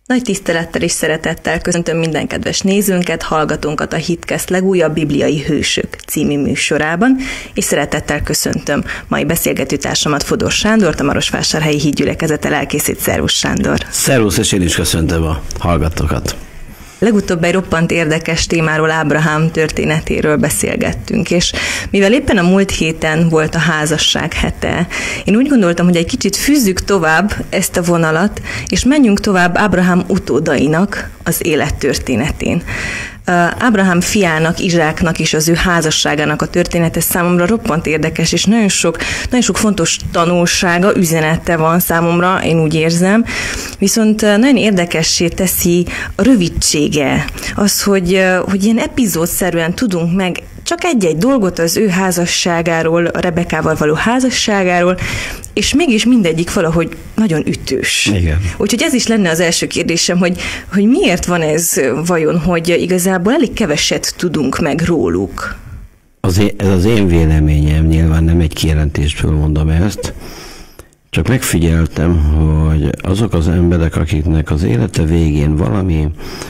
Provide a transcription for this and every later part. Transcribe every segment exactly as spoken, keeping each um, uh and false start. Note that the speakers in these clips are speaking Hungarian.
Nagy tisztelettel és szeretettel köszöntöm minden kedves nézőnket, hallgatónkat a Hitcast legújabb Bibliai Hősök című műsorában, és szeretettel köszöntöm mai beszélgetőtársamat, Fodor Sándort, a Marosvásárhelyi Hídgyülekezete lelkészét. Szervusz, Sándor! Szervusz, és én is köszöntöm a hallgatókat! Legutóbb egy roppant érdekes témáról, Ábrahám történetéről beszélgettünk, és mivel éppen a múlt héten volt a házasság hete, én úgy gondoltam, hogy egy kicsit fűzzük tovább ezt a vonalat, és menjünk tovább Ábrahám utódainak az élettörténetén. Ábrahám fiának, Izsáknak és az ő házasságának a története számomra roppant érdekes, és nagyon sok, nagyon sok fontos tanulsága, üzenete van számomra, én úgy érzem. Viszont nagyon érdekessé teszi a rövidsége, az, hogy, hogy ilyen epizódszerűen tudunk meg csak egy-egy dolgot az ő házasságáról, a Rebekával való házasságáról, és mégis mindegyik valahogy nagyon ütős. Igen. Úgyhogy ez is lenne az első kérdésem, hogy, hogy miért van ez vajon, hogy igazából elég keveset tudunk meg róluk? Az én, ez az én véleményem, nyilván nem egy kijelentésből mondom ezt, csak megfigyeltem, hogy azok az emberek, akiknek az élete végén valami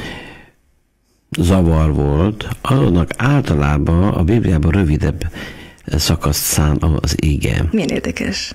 zavar volt, azonnak általában a Bibliában rövidebb szakaszt szán az ige. Milyen érdekes.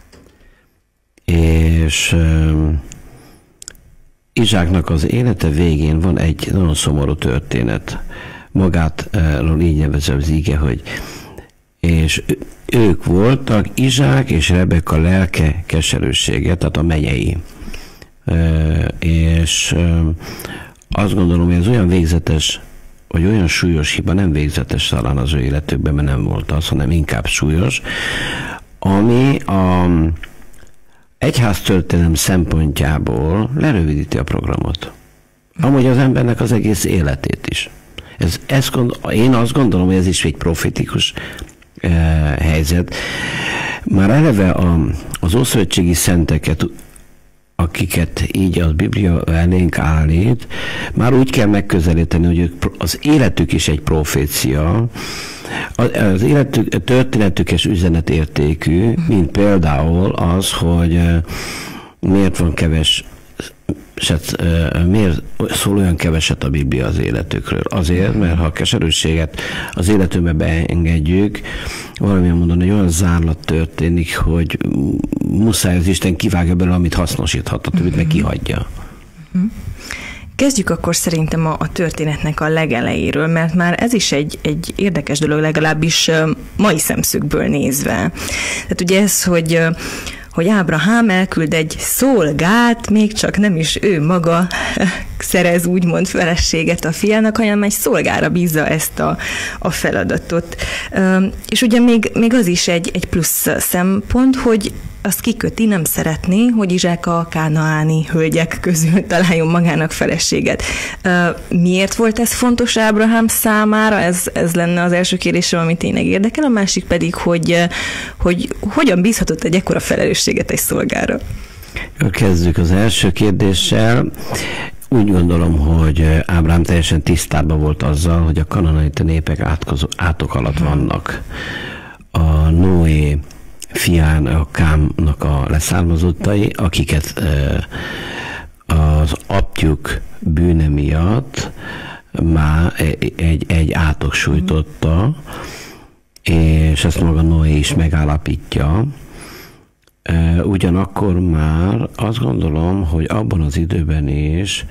És um, Izsáknak az élete végén van egy nagyon szomorú történet. Magátról így nevező az ige, hogy és ők voltak, Izsák és Rebeka lelke keserűsége, tehát a menyei. Uh, és um, azt gondolom, hogy ez olyan végzetes, hogy olyan súlyos hiba, nem végzetes talán az ő életükben, mert nem volt az, hanem inkább súlyos, ami a egyháztörténelem szempontjából lerövidíti a programot. Amúgy az embernek az egész életét is. Ez, ez gondol, én azt gondolom, hogy ez is egy profetikus eh, helyzet. Már eleve a, az ószövetségi szenteket, akiket így a Biblia elénk állít, már úgy kell megközelíteni, hogy ők, az életük is egy profécia, az életük, a történetük és üzenetértékű, mint például az, hogy miért van keves, miért szól olyan keveset a Biblia az életükről. Azért, mert ha a keserűséget az életünkbe beengedjük, valamilyen módon egy olyan zárlat történik, hogy muszáj az Isten kivágja belőle, amit hasznosíthat, a többit meg kihagyja. Kezdjük akkor szerintem a, a történetnek a legelejéről, mert már ez is egy, egy érdekes dolog, legalábbis mai szemszögből nézve. Tehát ugye ez, hogy hogy Ábrahám elküld egy szolgát, még csak nem is ő maga szerez úgymond feleséget a fiának, hanem egy szolgára bízza ezt a, a feladatot. És ugye még, még az is egy, egy plusz szempont, hogy azt kiköti, nem szeretné, hogy Izsák a kánaáni hölgyek közül találjon magának feleséget. Miért volt ez fontos Ábrahám számára? Ez, ez lenne az első kérdésem, ami tényleg érdekel. A másik pedig, hogy, hogy hogyan bízhatott egy ekkora felelősséget egy szolgára? Kezdjük az első kérdéssel. Úgy gondolom, hogy Ábrahám teljesen tisztában volt azzal, hogy a kanaanita népek átkozó, átok alatt vannak. A Noé fián, a Kámnak a leszármazottai, akiket az apjuk bűne miatt már egy, egy átok sújtotta, és ezt maga Noé is megállapítja. Ugyanakkor már azt gondolom, hogy abban az időben is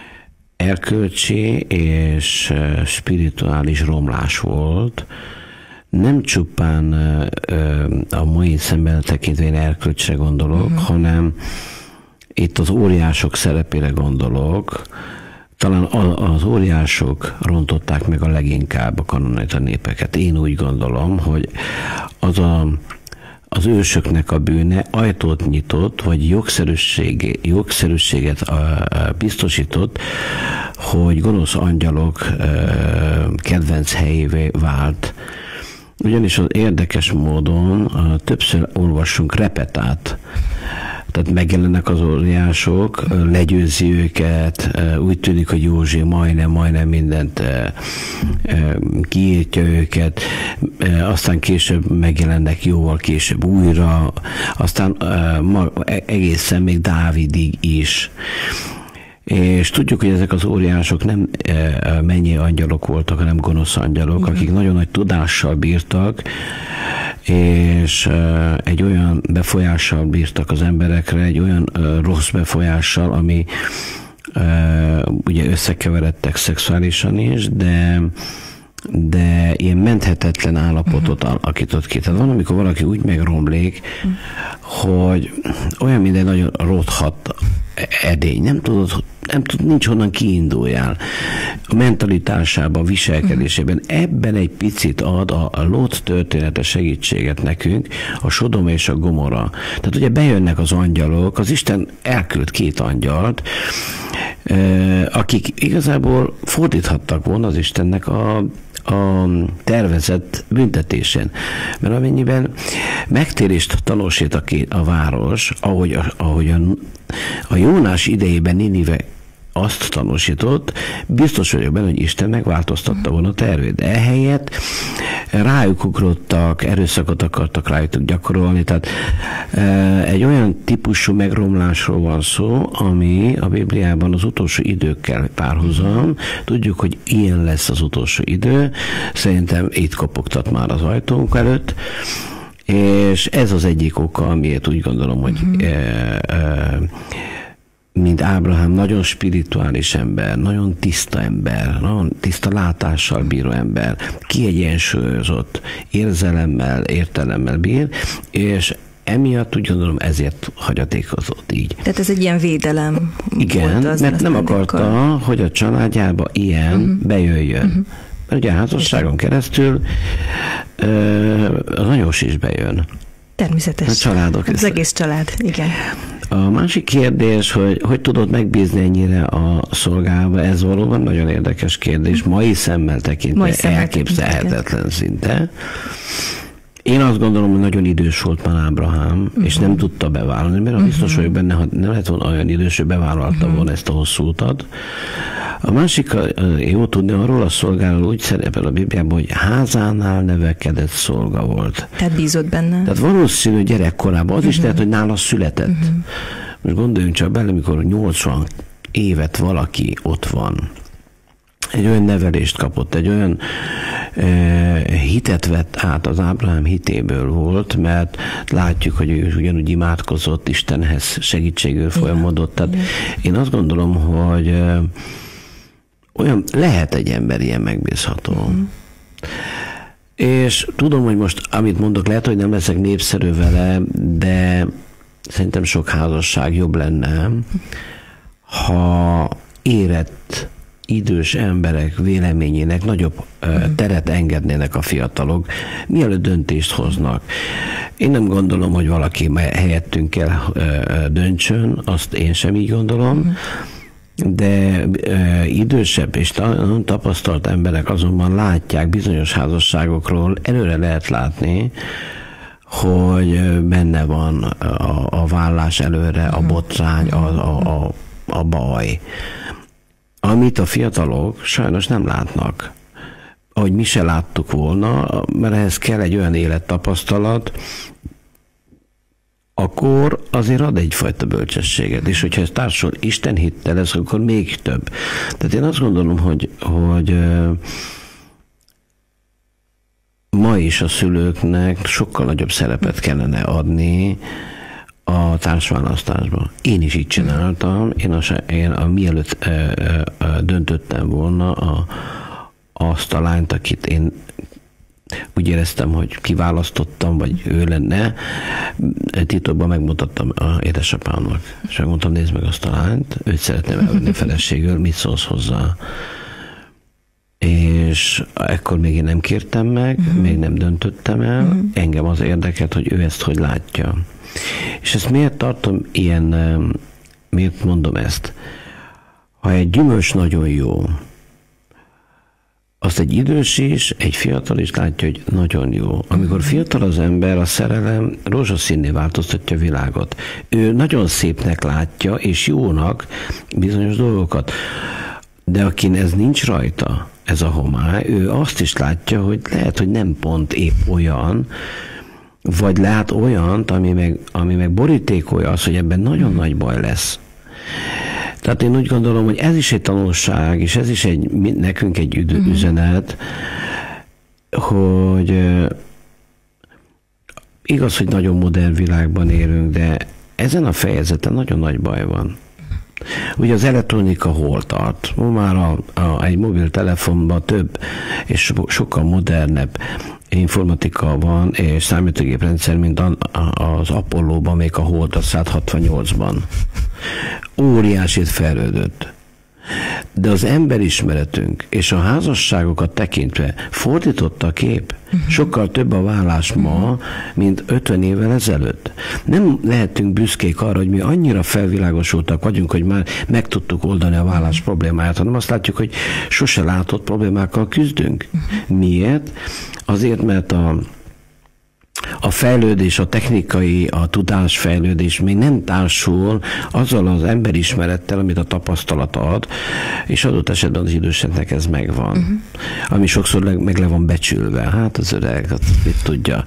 erkölcsi és spirituális romlás volt. Nem csupán a mai szemben tekintve én erkölcsre gondolok, uh-huh. hanem itt az óriások szerepére gondolok. Talán az óriások rontották meg a leginkább a kanaanita népeket. Én úgy gondolom, hogy az a az ősöknek a bűne ajtót nyitott, vagy jogszerűség, jogszerűséget biztosított, hogy gonosz angyalok kedvenc helyévé vált. Ugyanis az érdekes módon többször olvassunk repetát, tehát megjelennek az óriások, legyőzi őket, úgy tűnik, hogy Józsi majdnem, majdnem mindent kiírtja őket, aztán később megjelennek jóval később újra, aztán egészen még Dávidig is. És tudjuk, hogy ezek az óriások nem mennyi angyalok voltak, hanem gonosz angyalok, uh-huh. akik nagyon nagy tudással bírtak, és egy olyan befolyással bírtak az emberekre, egy olyan rossz befolyással, ami ugye összekeveredtek szexuálisan is, de de ilyen menthetetlen állapotot uh-huh. alakított ki. Tehát van, amikor valaki úgy megromlik, uh-huh. hogy olyan minden nagyon rothat edény. Nem tudod, nem tud, nincs honnan kiinduljál. A mentalitásában, a viselkedésében. Uh-huh. Ebben egy picit ad a, a Lót története segítséget nekünk, a Sodoma és a Gomorra. Tehát ugye bejönnek az angyalok, az Isten elküld két angyalt, akik igazából fordíthattak volna az Istennek a, a tervezett büntetésen. Mert amennyiben megtérést tanúsít a, a város, ahogy, a, ahogy a, a Jónás idejében Ninive azt tanúsított, biztos vagyok benne, hogy Isten megváltoztatta volna a tervét. De ehelyett rájuk ugrottak, erőszakot akartak rájuk gyakorolni, tehát egy olyan típusú megromlásról van szó, ami a Bibliában az utolsó időkkel párhuzam. Tudjuk, hogy ilyen lesz az utolsó idő. Szerintem itt kopogtat már az ajtónk előtt, és ez az egyik oka, amiért úgy gondolom, hogy uh-huh. e, e, mint Ábrahám, nagyon spirituális ember, nagyon tiszta ember, nagyon tiszta látással bíró ember, kiegyensúlyozott, érzelemmel, értelemmel bír, és emiatt úgy gondolom ezért hagyatékozott így. Tehát ez egy ilyen védelem. Igen, volt mert nem akarta, hogy a családjába ilyen uh-huh. bejöjjön. Uh-huh. Mert ugye a házasságon keresztül az anyós is bejön. Természetesen. A családok. Az egész család, igen. A másik kérdés, hogy hogy tudod megbízni ennyire a szolgába, ez valóban nagyon érdekes kérdés. Mai szemmel tekintve Mai szemmel elképzelhetetlen tekintve. Szinte. Én azt gondolom, hogy nagyon idős volt már Ábrahám, uh-huh. és nem tudta bevállalni, mert uh-huh. biztos vagyok benne, ha nem lett volna olyan idős, hogy bevállalta uh-huh. volna ezt a hosszú utat. A másik, jó tudni, arról a szolgáról úgy szerepel a Bibliában, hogy házánál nevelkedett szolga volt. Tehát bízott benne. Tehát valószínű gyerekkorában, az uh-huh. is lehet, hogy nála született. Uh-huh. Most gondoljunk csak bele, amikor nyolcvan évet valaki ott van, egy olyan nevelést kapott, egy olyan e, hitet vett át, az Ábrahám hitéből volt, mert látjuk, hogy ő ugyanúgy imádkozott, Istenhez segítségül folyamodott. Tehát én azt gondolom, hogy e, olyan lehet egy ember ilyen megbízható. Mm. És tudom, hogy most, amit mondok, lehet, hogy nem leszek népszerű vele, de szerintem sok házasság jobb lenne, ha érett idős emberek véleményének nagyobb uh-huh. teret engednének a fiatalok, mielőtt döntést hoznak. Én nem gondolom, hogy valaki helyettünk kell döntsön, azt én sem így gondolom, uh-huh. de idősebb és tapasztalt emberek azonban látják bizonyos házasságokról, előre lehet látni, hogy benne van a, a vállás előre, a botrány, a, a, a, a baj. Amit a fiatalok sajnos nem látnak. Ahogy mi se láttuk volna, mert ehhez kell egy olyan élettapasztalat, akkor azért ad egyfajta bölcsességet, és hogyha ez társul Isten hittel lesz, akkor még több. Tehát én azt gondolom, hogy, hogy ma is a szülőknek sokkal nagyobb szerepet kellene adni a társválasztásban. Én is így csináltam, én, a, én a, mielőtt e, e, döntöttem volna a, azt a lányt, akit én úgy éreztem, hogy kiválasztottam, vagy ő lenne, titokban megmutattam a édesapámnak. És megmondtam, nézd meg azt a lányt, őt szeretném elvenni feleségül, mit szólsz hozzá? És ekkor még én nem kértem meg, uh-huh. még nem döntöttem el, uh-huh. engem az érdekelt, hogy ő ezt hogy látja. És ezt miért tartom ilyen, miért mondom ezt? Ha egy gyümölcs nagyon jó, azt egy idős is, egy fiatal is látja, hogy nagyon jó. Amikor fiatal az ember, a szerelem rózsaszínné változtatja a világot. Ő nagyon szépnek látja, és jónak bizonyos dolgokat. De akin ez nincs rajta, ez a homály, ő azt is látja, hogy lehet, hogy nem pont épp olyan, vagy lát olyant, ami meg, ami meg borítékolja azt, hogy ebben nagyon nagy baj lesz. Tehát én úgy gondolom, hogy ez is egy tanulság, és ez is egy, nekünk egy üdő, uh-huh. üzenet, hogy igaz, hogy nagyon modern világban élünk, de ezen a fejezeten nagyon nagy baj van. Ugye az elektronika hol tart? Már a, a, egy mobiltelefonban több és so, sokkal modernebb informatika van, és számítógéprendszer, mint a, a, az Apollo-ban, még a Hold a száz hatvannyolcban. Óriásit fejlődött. De az emberismeretünk és a házasságokat tekintve fordította a kép. Sokkal több a vállás ma, mint ötven évvel ezelőtt. Nem lehetünk büszkék arra, hogy mi annyira felvilágosultak vagyunk, hogy már meg tudtuk oldani a vállás problémáját, hanem azt látjuk, hogy sose látott problémákkal küzdünk. Miért? Azért, mert a A fejlődés, a technikai, a tudásfejlődés még nem társul azzal az emberismerettel, amit a tapasztalat ad, és adott esetben az időseknek ez megvan. Uh-huh. Ami sokszor meg le van becsülve. Hát az öreg, az mit tudja.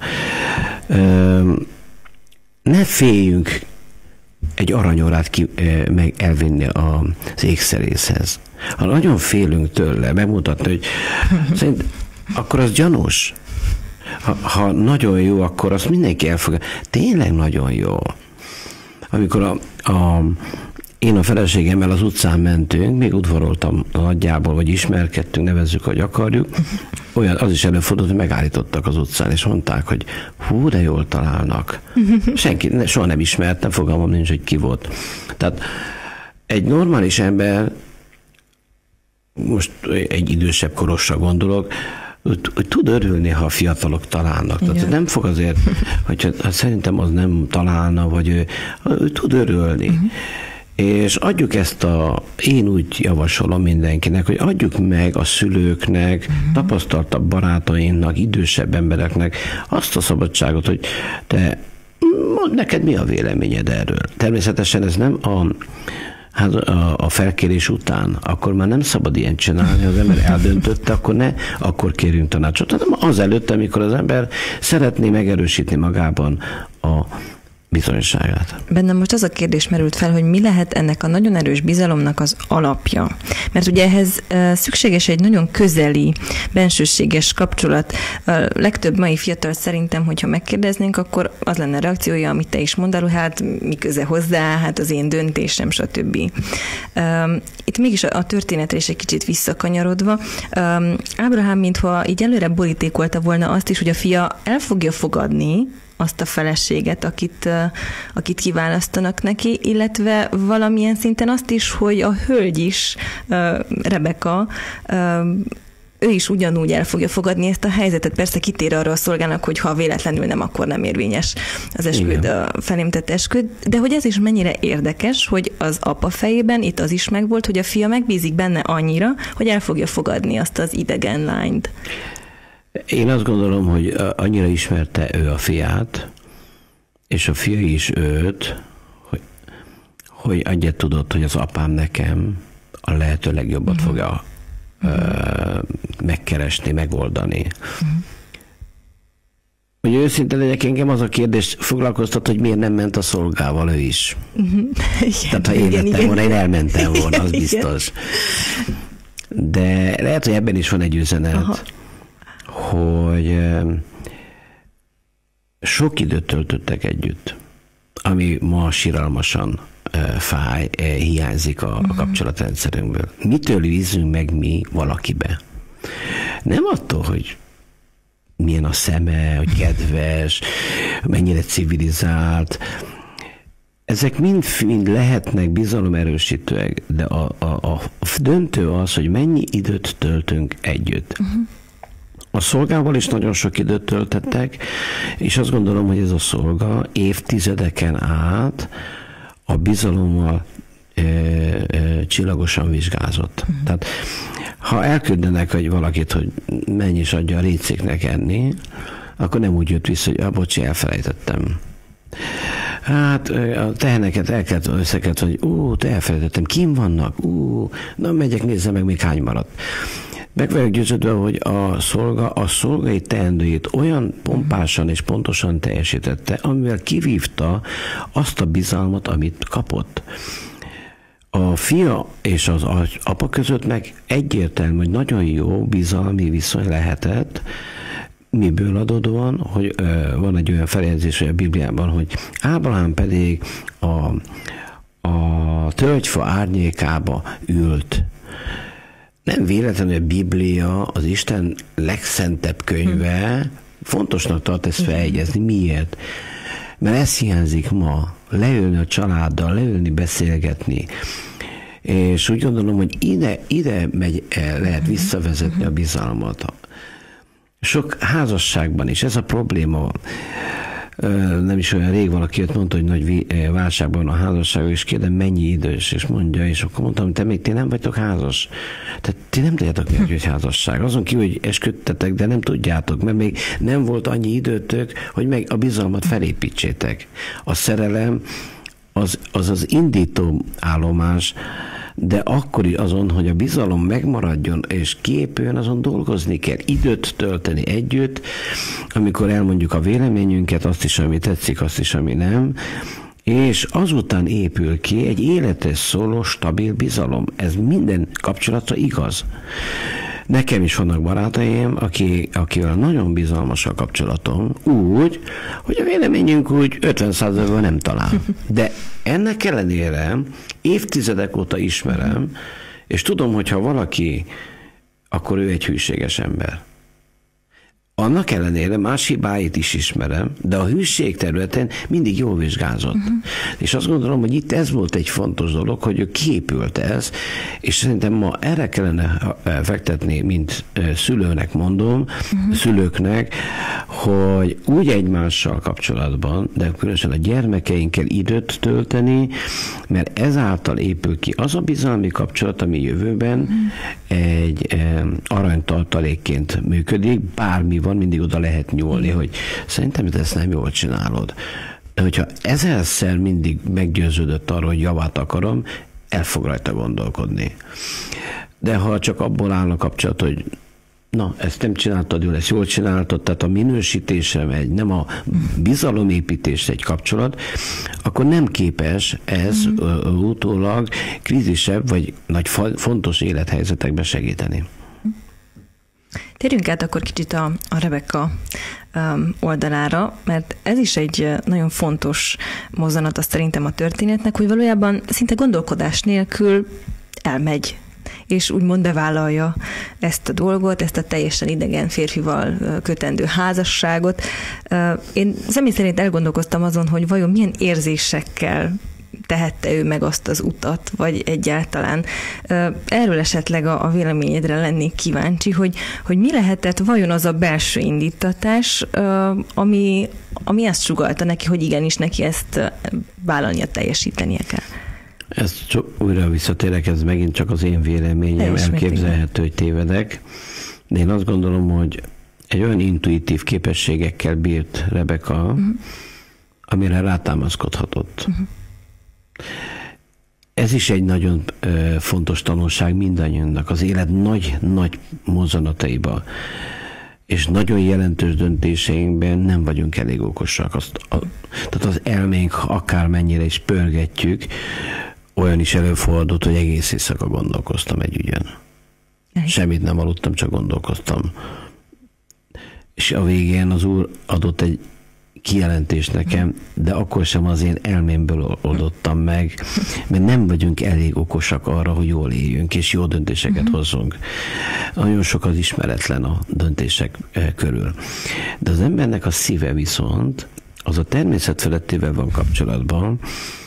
Ne féljünk egy aranyórát ki, meg elvinni az ékszerészhez. Ha nagyon félünk tőle, megmutatni, hogy szerint akkor az gyanús. Ha, ha nagyon jó, akkor azt mindenki elfogja. Tényleg nagyon jó. Amikor a, a, én a feleségemmel az utcán mentünk, még udvaroltam nagyjából, vagy ismerkedtünk, nevezzük, hogy akarjuk, olyan, az is előfordult, hogy megállítottak az utcán, és mondták, hogy hú, de jól találnak. Senki, soha nem ismertem, fogalmam nincs, hogy ki volt. Tehát egy normális ember, most egy idősebb korosra gondolok, hogy tud örülni, ha a fiatalok találnak. Tehát nem fog azért, hogy hát szerintem az nem találna, vagy ő, ő tud örülni. Uh-huh. És adjuk ezt a, én úgy javasolom mindenkinek, hogy adjuk meg a szülőknek, uh-huh. tapasztaltabb barátainknak, idősebb embereknek azt a szabadságot, hogy te, neked mi a véleményed erről? Természetesen ez nem a Hát a, a felkérés után, akkor már nem szabad ilyen csinálni, ha az ember eldöntötte, akkor ne, akkor kérjünk tanácsot. hanem az előtt, amikor az ember szeretné megerősíteni magában a bizonyosságát. Bennem most az a kérdés merült fel, hogy mi lehet ennek a nagyon erős bizalomnak az alapja. Mert ugye ehhez szükséges egy nagyon közeli, bensőséges kapcsolat. A legtöbb mai fiatal szerintem, hogyha megkérdeznénk, akkor az lenne a reakciója, amit te is mondál, hát mi köze hozzá, hát az én döntésem, stb. Itt mégis a történetre is egy kicsit visszakanyarodva. Ábrahám mintha így előre borítékolta volna azt is, hogy a fia el fogja fogadni azt a feleséget, akit, akit kiválasztanak neki, illetve valamilyen szinten azt is, hogy a hölgy is, Rebeka, ő is ugyanúgy el fogja fogadni ezt a helyzetet. Persze kitér arra a szolgának, hogy ha véletlenül nem, akkor nem érvényes az esküd, a felém tett esküd. De hogy ez is mennyire érdekes, hogy az apa fejében itt az is megvolt, hogy a fia megbízik benne annyira, hogy el fogja fogadni azt az idegen lányt. Én azt gondolom, hogy annyira ismerte ő a fiát, és a fia is őt, hogy, hogy annyit tudott, hogy az apám nekem a lehető legjobbat uh-huh. fogja uh-huh. megkeresni, megoldani. Uh-huh. Hogy őszinte legyek, engem az a kérdés foglalkoztat, hogy miért nem ment a szolgával ő is. Uh-huh. Igen, Tehát ha én igen, lettem igen. volna, én elmentem volna, az igen. biztos. De lehet, hogy ebben is van egy üzenet. Aha. hogy sok időt töltöttek együtt, ami ma siralmasan fáj, hiányzik a, a kapcsolatrendszerünkből. Mitől bízunk meg mi valakibe? Nem attól, hogy milyen a szeme, hogy kedves, mennyire civilizált. Ezek mind, mind lehetnek bizalomerősítőek, de a, a, a döntő az, hogy mennyi időt töltünk együtt. Uh-huh. A szolgával is nagyon sok időt töltettek, és azt gondolom, hogy ez a szolga évtizedeken át a bizalommal e, e, csillagosan vizsgázott. Uh-huh. Tehát ha elküldenek hogy valakit, hogy menj is adja a récéknek enni, akkor nem úgy jött vissza, hogy ah, bocsi, elfelejtettem. Hát a teheneket el kellett, össze kellett, hogy ú, te elfelejtettem, kim vannak? Ú, na megyek, nézzem meg, még hány maradt. Meg vagyok győződve, hogy a szolga a szolgai teendőjét olyan pompásan és pontosan teljesítette, amivel kivívta azt a bizalmat, amit kapott. A fia és az apa között meg egyértelmű, hogy nagyon jó bizalmi viszony lehetett, miből adódóan, hogy ö, van egy olyan feljegyzés a Bibliában, hogy Ábrahám pedig a, a tölgyfa árnyékába ült. Nem véletlenül a Biblia az Isten legszentebb könyve, hmm. fontosnak tart ezt feljegyezni. Miért? Mert ez hiányzik ma, leülni a családdal, leülni, beszélgetni. És úgy gondolom, hogy ide, ide megy, lehet visszavezetni a bizalmat. Sok házasságban is ez a probléma. Nem is olyan rég valaki jött, mondta, hogy nagy válságban a házasság, és kérdem, mennyi idős, és mondja, és akkor mondtam, te még ti nem vagytok házas. Tehát ti nem tudjátok meg, hogy házasság. Azon kívül, hogy esküdtetek, de nem tudjátok, mert még nem volt annyi időtök, hogy meg a bizalmat felépítsétek. A szerelem az az, az indító állomás, de akkor is azon, hogy a bizalom megmaradjon és kiépüljön, azon dolgozni kell. Időt tölteni együtt, amikor elmondjuk a véleményünket, azt is, ami tetszik, azt is, ami nem, és azután épül ki egy életes szóló, stabil bizalom. Ez minden kapcsolatra igaz. Nekem is vannak barátaim, aki, akivel nagyon bizalmas a kapcsolatom, úgy, hogy a véleményünk úgy ötven százalékban nem talál. De ennek ellenére évtizedek óta ismerem, és tudom, hogy ha valaki, akkor ő egy hűséges ember. Annak ellenére más hibáit is ismerem, de a hűség területen mindig jól vizsgázott. Uh-huh. És azt gondolom, hogy itt ez volt egy fontos dolog, hogy ő kiépült ez, és szerintem ma erre kellene fektetni, mint szülőnek mondom, uh-huh. szülőknek, hogy úgy egymással kapcsolatban, de különösen a gyermekeinkkel időt tölteni, mert ezáltal épül ki az a bizalmi kapcsolat, ami jövőben uh-huh. egy aranytartalékként működik, bármi van, mindig oda lehet nyúlni, hogy szerintem ezt nem jól csinálod. De hogyha ezerszer mindig meggyőződött arról, hogy javát akarom, el fog rajta gondolkodni. De ha csak abból áll a kapcsolat, hogy na, ezt nem csináltad jól, ezt jól csináltad, tehát a minősítésre megy, nem a bizalomépítésre egy kapcsolat, akkor nem képes ez mm. utólag krízisebb, vagy nagy fontos élethelyzetekben segíteni. Térjünk át akkor kicsit a, a Rebekka um, oldalára, mert ez is egy nagyon fontos mozzanat azt szerintem a történetnek, hogy valójában szinte gondolkodás nélkül elmegy, és úgymond bevállalja ezt a dolgot, ezt a teljesen idegen férfival kötendő házasságot. Én személy szerint elgondolkoztam azon, hogy vajon milyen érzésekkel tehette ő meg azt az utat, vagy egyáltalán. Erről esetleg a véleményedre lennék kíváncsi, hogy, hogy mi lehetett vajon az a belső indítatás, ami, ami ezt sugallta neki, hogy igenis neki ezt vállalnia, teljesítenie kell. Ezt csak újra visszatérek, ez megint csak az én véleményem, elképzelhető, hogy tévedek. De én azt gondolom, hogy egy olyan intuitív képességekkel bírt Rebekka, uh-huh. amire rátámaszkodhatott. Uh-huh. Ez is egy nagyon ö, fontos tanulság mindannyiunknak az élet nagy-nagy mozzanataiba, és nagyon jelentős döntéseinkben nem vagyunk elég okosak. Azt, a, tehát az elménk akármennyire is pörgetjük, olyan is előfordult, hogy egész éjszaka gondolkoztam egy ügyen. Semmit nem aludtam, csak gondolkoztam. És a végén az Úr adott egy kijelentés nekem, de akkor sem az én elmémből oldottam meg, mert nem vagyunk elég okosak arra, hogy jól éljünk, és jó döntéseket uh-huh. hozzunk. Nagyon sok az ismeretlen a döntések körül. De az embernek a szíve viszont, az a természet felettével van kapcsolatban,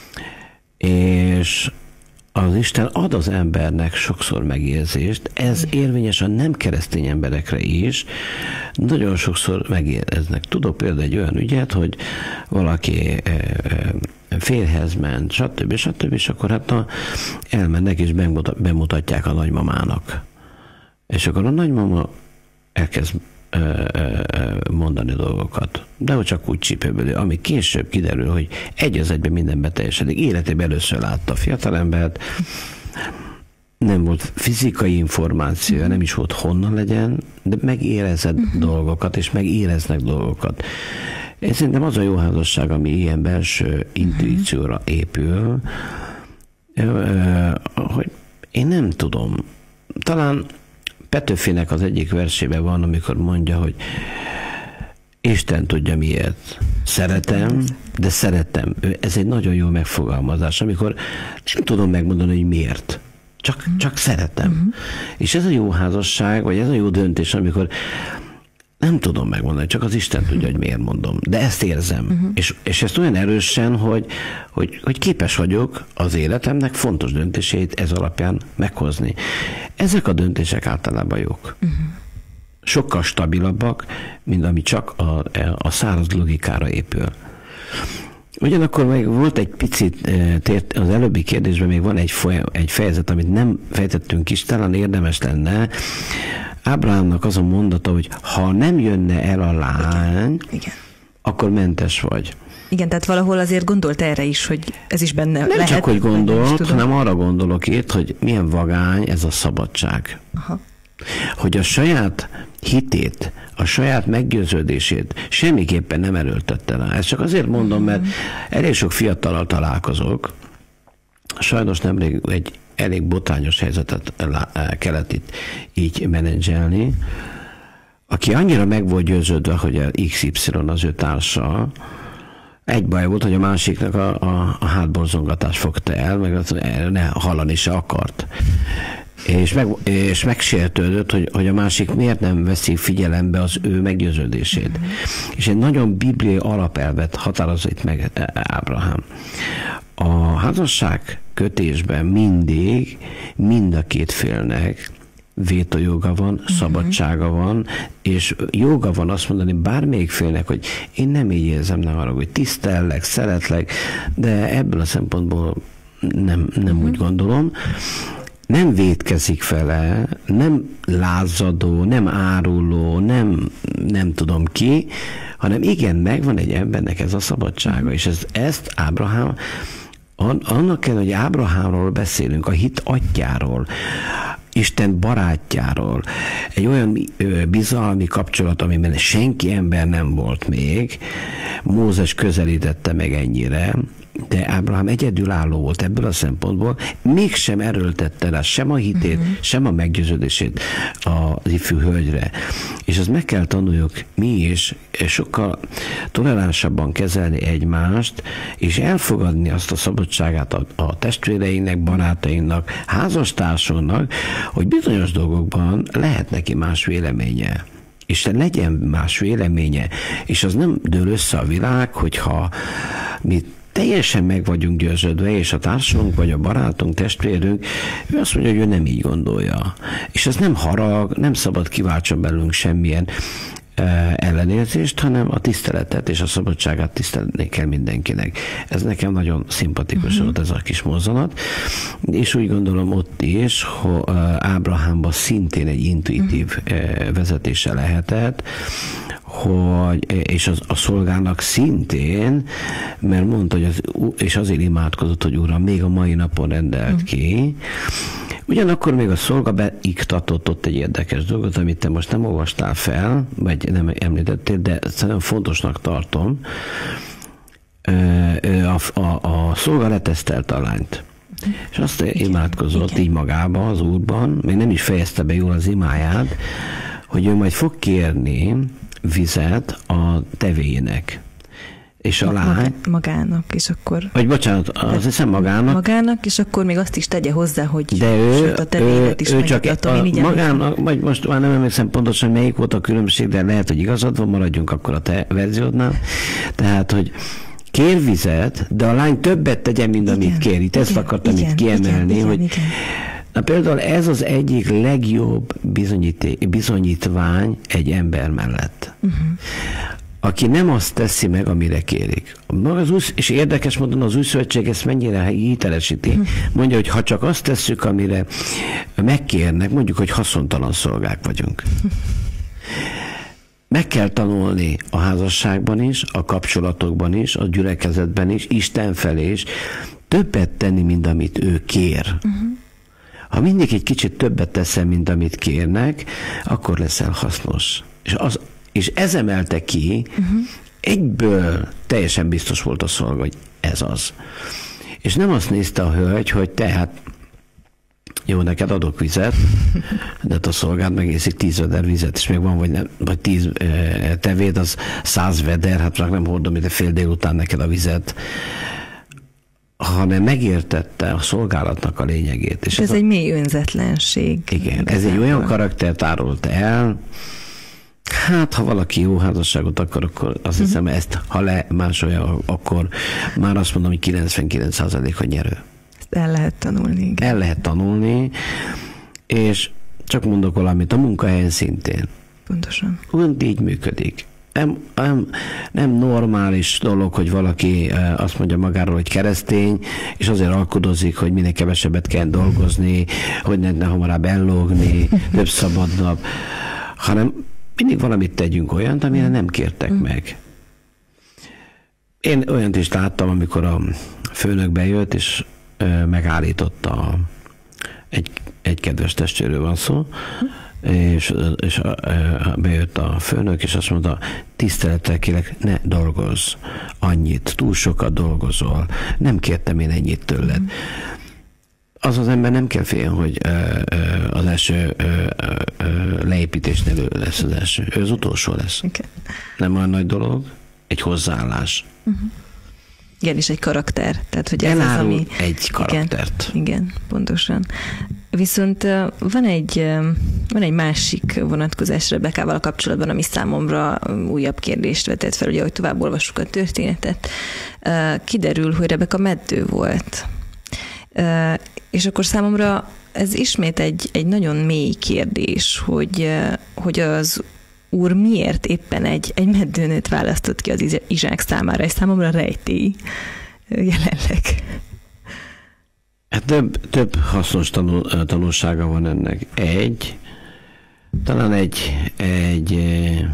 és az Isten ad az embernek sokszor megérzést, ez érvényes a nem keresztény emberekre is, nagyon sokszor megéreznek. Tudok például egy olyan ügyet, hogy valaki férjhez ment, stb. stb. És akkor hát a, elmennek és bemutatják a nagymamának. És akkor a nagymama elkezd mondani dolgokat. De hogy csak úgy csípőből, ami később kiderül, hogy egy az egyben mindenben teljesedik. Életében először látta a fiatalembert, nem volt fizikai információ, nem is volt honnan legyen, de megérezett uh-huh. dolgokat, és megéreznek dolgokat. Én szerintem az a jó házasság, ami ilyen belső intuícióra épül, hogy én nem tudom. Talán Petőfinek az egyik versében van, amikor mondja, hogy Isten tudja miért. Szeretem, de szeretem. Ez egy nagyon jó megfogalmazás, amikor nem tudom megmondani, hogy miért. Csak, csak szeretem. Uh-huh. És ez a jó házasság, vagy ez a jó döntés, amikor nem tudom megmondani, csak az Isten tudja, hogy miért mondom. De ezt érzem. Uh-huh. És, és ezt olyan erősen, hogy, hogy, hogy képes vagyok az életemnek fontos döntéseit ez alapján meghozni. Ezek a döntések általában jók. Uh-huh. Sokkal stabilabbak, mint ami csak a, a száraz logikára épül. Ugyanakkor még volt egy picit, az előbbi kérdésben még van egy, folyam, egy fejezet, amit nem fejtettünk is, talán érdemes lenne. Ábrahámnak az a mondata, hogy ha nem jönne el a lány, igen. Igen. akkor mentes vagy. Igen, tehát valahol azért gondolt erre is, hogy ez is benne nem lehet. Nem csak, hogy gondolt, hanem arra gondolok itt, hogy milyen vagány ez a szabadság. Aha. Hogy a saját hitét, a saját meggyőződését semmiképpen nem erőltette rá. Ezt csak azért mondom, mert elég sok fiatallal találkozok, sajnos nemrég egy elég botrányos helyzetet kellett itt így menedzselni, aki annyira meg volt győződve, hogy a iksz ipszilon az ő társa, egy baj volt, hogy a másiknak a, a, a hátborzongatás fogta el, meg az, ne hallani se akart. És, meg, és megsértődött, hogy, hogy a másik miért nem veszi figyelembe az ő meggyőződését. Mm-hmm. És egy nagyon bibliai alapelvet határozott meg Ábrahám. A házasság kötésben mindig mind a két félnek vétójoga van, uh-huh. szabadsága van, és joga van azt mondani bármelyik félnek, hogy én nem így érzem, nem arra, hogy tisztellek, szeretlek, de ebből a szempontból nem, nem uh-huh. úgy gondolom. Nem vétkezik vele, nem lázadó, nem áruló, nem, nem tudom ki, hanem igen, megvan egy embernek ez a szabadsága, és ez, ezt Ábrahám, annak kell, hogy Ábrahámról beszélünk, a hit atyjáról, Isten barátjáról, egy olyan bizalmi kapcsolat, amiben senki ember nem volt még, Mózes közelítette meg ennyire, de Ábrahám egyedülálló volt ebből a szempontból, mégsem erőltette rá sem a hitét, uh-huh. sem a meggyőződését az ifjú hölgyre. És ezt meg kell tanuljuk mi is, sokkal toleránsabban kezelni egymást, és elfogadni azt a szabadságát a, a testvéreinknek, barátainknak, házastársunknak, hogy bizonyos dolgokban lehet neki más véleménye. És legyen más véleménye, és az nem dől össze a világ, hogyha mi teljesen meg vagyunk győződve, és a társunk, vagy a barátunk, testvérünk, ő azt mondja, hogy ő nem így gondolja. És ez nem harag, nem szabad kiváltson belőlünk semmilyen ellenérzést, hanem a tiszteletet és a szabadságát tisztelni kell mindenkinek. Ez nekem nagyon szimpatikus uh-huh. volt ez a kis mozzanat, és úgy gondolom ott is, hogy Ábrahámban szintén egy intuitív uh-huh. vezetése lehetett, hogy, és az, a szolgának szintén, mert mondta, hogy az, és azért imádkozott, hogy Uram, még a mai napon rendelt uh-huh. ki. Ugyanakkor még a szolga beiktatott ott egy érdekes dolgot, amit te most nem olvastál fel, vagy nem említettél, de szerintem fontosnak tartom. A, a, a szolga letesztelte a lányt. És azt imádkozott így magába, az Úrban, még nem is fejezte be jól az imáját, hogy ő majd fog kérni vizet a tevének. És a lány... Magának, és akkor... Vagy bocsánat, az hiszem magának. Magának, és akkor még azt is tegye hozzá, hogy de ő, a tevénet is ő csak a, magának, van. vagy most már nem emlékszem pontosan, melyik volt a különbség, de lehet, hogy igazad van, maradjunk akkor a te verziódnál. Tehát, hogy kér vizet, de a lány többet tegyen, mint amit igen, kér. Itt igen, ezt akartam igen, itt kiemelni, igen, hogy... Igen. Na például ez az egyik legjobb bizonyítvány egy ember mellett. Uh-huh. Aki nem azt teszi meg, amire kérik. Az új, és érdekes módon az új szövetség ezt mennyire hitelesíti. Mondja, hogy ha csak azt tesszük, amire megkérnek, mondjuk, hogy haszontalan szolgák vagyunk. Meg kell tanulni a házasságban is, a kapcsolatokban is, a gyülekezetben is, Isten felé is, többet tenni, mint amit ő kér. Uh-huh. Ha mindig egy kicsit többet teszel, mint amit kérnek, akkor leszel hasznos. És az És ez emelte ki, uh-huh. egyből teljesen biztos volt a szolga, hogy ez az. És nem azt nézte a hölgy, hogy te hát jó, neked adok vizet, de a szolgád megészik tíz veder vizet, és még van, vagy, nem, vagy tíz e, tevéd, az száz veder, hát csak nem hordom ide fél délután neked a vizet, hanem megértette a szolgálatnak a lényegét. És ez ez egy a... mély önzetlenség. Igen, ez egy olyan karaktert árolt el, hát ha valaki jó házasságot akar, akkor azt hiszem, uh-huh. ezt ha lemásolja, akkor már azt mondom, hogy kilencvenkilenc százalék a nyerő. El lehet tanulni. Igen. El lehet tanulni, és csak mondok valamit, a munkahelyen szintén. Pontosan. Úgy így működik. Nem, nem, nem normális dolog, hogy valaki azt mondja magáról, hogy keresztény, és azért alkudozik, hogy minél kevesebbet kell dolgozni, hogy ne, ne hamarabb ellógni, több szabad nap, hanem mindig valamit tegyünk olyant, amire nem kértek meg. Én olyant is láttam, amikor a főnök bejött, és megállította egy, egy kedves testvérről van szó, és, és bejött a főnök, és azt mondta, tisztelettel kérlek, ne dolgozz annyit, túl sokat dolgozol, nem kértem én ennyit tőled. Az az ember nem kell félni, hogy az első leépítésnél ő lesz az első. Ő az utolsó lesz. Okay. Nem olyan nagy dolog, egy hozzáállás. Uh-huh. Igen, és egy karakter. Tehát, hogy ez az, ami... egy karaktert. Igen, igen, pontosan. Viszont van egy, van egy másik vonatkozás Rebekával kapcsolatban, ami számomra újabb kérdést vetett fel, ugye, hogy tovább olvassuk a történetet. Kiderül, hogy Rebeka meddő volt. És akkor számomra ez ismét egy, egy nagyon mély kérdés, hogy, hogy az Úr miért éppen egy, egy meddőnőt választott ki az Izsák számára, és számomra rejtély jelenleg. Hát több, több hasznos tanul, tanulsága van ennek. Egy, talán egy, egy eh,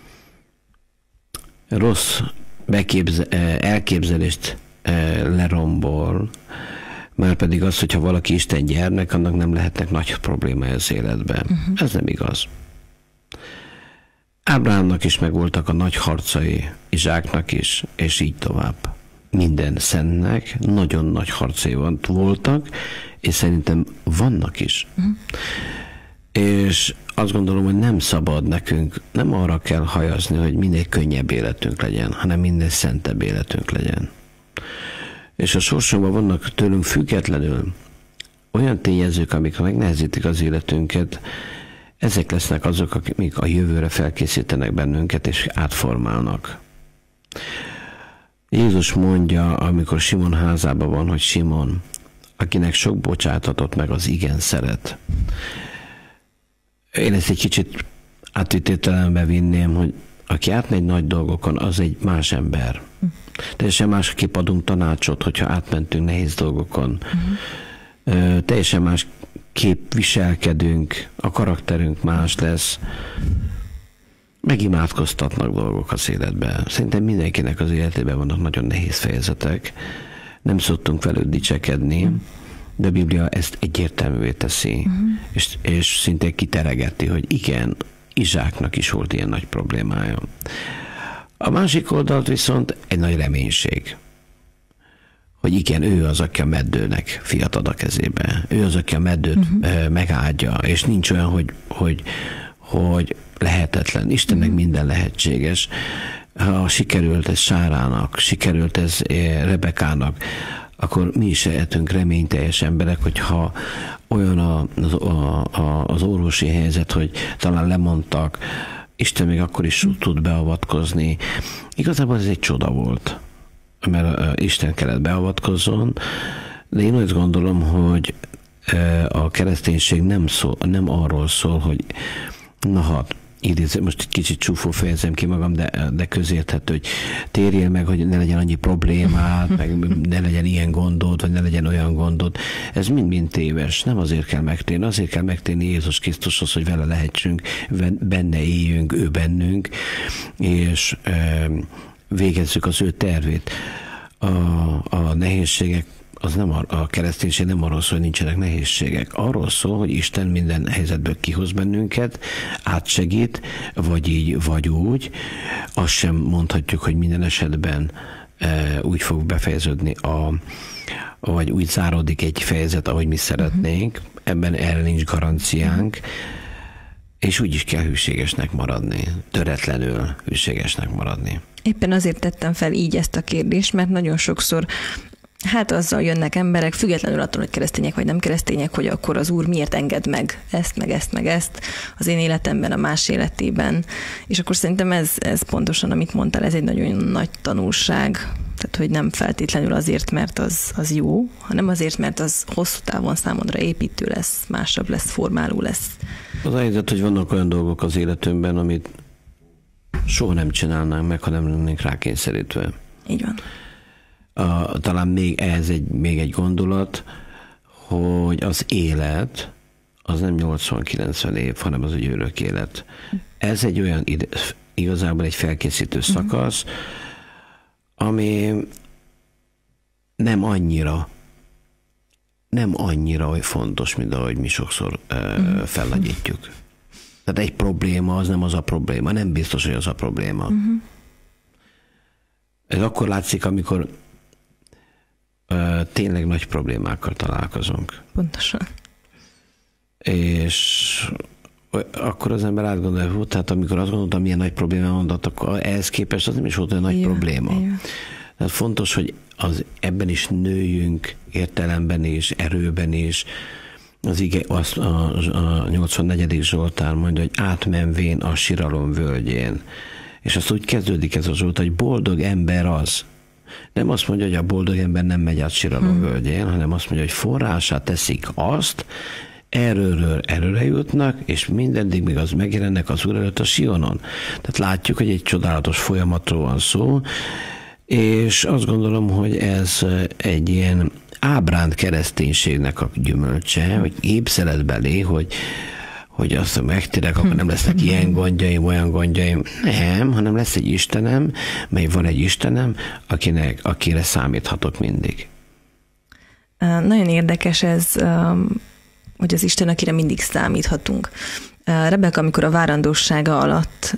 rossz beképze, eh, elképzelést eh, lerombol, már pedig az, hogyha valaki Isten gyermek, annak nem lehetnek nagy problémája az életben. Uh-huh. Ez nem igaz. Ábrahámnak is megvoltak a nagy harcai, Izsáknak is, és így tovább. Minden szentnek nagyon nagy harcai voltak, és szerintem vannak is. Uh-huh. És azt gondolom, hogy nem szabad nekünk, nem arra kell hajazni, hogy minél könnyebb életünk legyen, hanem minél szentebb életünk legyen. És a sorsunkban vannak tőlünk függetlenül olyan tényezők, amik megnehezítik az életünket, ezek lesznek azok, amik a jövőre felkészítenek bennünket, és átformálnak. Jézus mondja, amikor Simon házában van, hogy Simon, akinek sok bocsátatott meg, az igen szeret. Én ezt egy kicsit átvitételembe vinném, hogy aki átmegy nagy dolgokon, az egy más ember. Teljesen másképp adunk tanácsot, hogyha átmentünk nehéz dolgokon. Uh-huh. Teljesen más kép viselkedünk, a karakterünk más lesz. Megimádkoztatnak dolgok az életben. Szerintem mindenkinek az életében vannak nagyon nehéz fejezetek. Nem szoktunk velük dicsekedni, de a Biblia ezt egyértelművé teszi, uh-huh. és, és szinte kiteregeti, hogy igen, Izsáknak is volt ilyen nagy problémája. A másik oldalt viszont egy nagy reménység, hogy igen, ő az, aki a meddőnek fiat ad a kezébe. Ő az, aki a meddőt uh-huh. megáldja, és nincs olyan, hogy, hogy, hogy lehetetlen. Istennek uh-huh. minden lehetséges. Ha sikerült ez Sárának, sikerült ez Rebekának, akkor mi is lehetünk reményteljes emberek, hogyha olyan az, a, a, az orvosi helyzet, hogy talán lemondtak, Isten még akkor is tud beavatkozni. Igazából ez egy csoda volt, mert Isten kellett beavatkozzon, de én azt gondolom, hogy a kereszténység nem, szól, nem arról szól, hogy na hát, idézem, most egy kicsit csúfó fejezem ki magam, de, de közérthető, hogy térjél meg, hogy ne legyen annyi problémát, meg ne legyen ilyen gondod, vagy ne legyen olyan gondod. Ez mind-mind téves. Nem azért kell megtérni, azért kell megtérni Jézus Krisztushoz, hogy vele lehetünk, benne éljünk, ő bennünk, és e, végezzük az ő tervét. A, a nehézségek az nem a, a kereszténység nem arról szól, hogy nincsenek nehézségek. Arról szól, hogy Isten minden helyzetből kihoz bennünket, átsegít, vagy így, vagy úgy. Azt sem mondhatjuk, hogy minden esetben úgy fog befejeződni, a, vagy úgy záródik egy fejezet, ahogy mi szeretnénk. Uh-huh. Ebben erre nincs garanciánk, uh-huh. és úgy is kell hűségesnek maradni, töretlenül hűségesnek maradni. Éppen azért tettem fel így ezt a kérdést, mert nagyon sokszor hát azzal jönnek emberek, függetlenül attól, hogy keresztények vagy nem keresztények, hogy akkor az Úr miért enged meg ezt, meg ezt, meg ezt az én életemben, a más életében. És akkor szerintem ez, ez pontosan, amit mondtál, ez egy nagyon nagy tanulság. Tehát, hogy nem feltétlenül azért, mert az, az jó, hanem azért, mert az hosszú távon számodra építő lesz, másabb lesz, formáló lesz. Az a helyzet, hogy vannak olyan dolgok az életünkben, amit soha nem csinálnánk meg, ha nem lennénk rákényszerítve. Így van. A, talán még ez egy, még egy gondolat, hogy az élet az nem nyolcvan-kilencven év, hanem az egy örök élet. Ez egy olyan, igazából egy felkészítő szakasz, ami nem annyira, nem annyira olyan fontos, mint ahogy mi sokszor uh, felnagyítjuk. Tehát egy probléma az nem az a probléma, nem biztos, hogy az a probléma. Uh-huh. Ez akkor látszik, amikor tényleg nagy problémákkal találkozunk. Pontosan. És akkor az ember átgondolja, hogy tehát amikor azt gondoltam, milyen nagy probléma mondott, akkor ehhez képest az nem is volt olyan nagy igen, probléma. Igen. Tehát fontos, hogy az, ebben is nőjünk, értelemben is, erőben is. Az ige, az, a, a nyolcvannegyedik Zsoltár mondja, hogy átmenvén a siralom völgyén. És azt úgy kezdődik ez a Zsolt, hogy boldog ember az. Nem azt mondja, hogy a boldog ember nem megy át siralom hmm. völgyén, hanem azt mondja, hogy forrását teszik azt, erőről erőre jutnak, és mindeddig még az megjelennek az Úr előtt a Sionon. Tehát látjuk, hogy egy csodálatos folyamatról van szó, és azt gondolom, hogy ez egy ilyen ábránt kereszténységnek a gyümölcse, hogy épszeletbelé, hogy hogy azt megtérek, akkor nem lesznek ilyen gondjaim, olyan gondjaim. Nem, hanem lesz egy Istenem, mely van egy Istenem, akinek, akire számíthatok mindig. Nagyon érdekes ez, hogy az Isten, akire mindig számíthatunk. Rebeka, amikor a várandósága alatt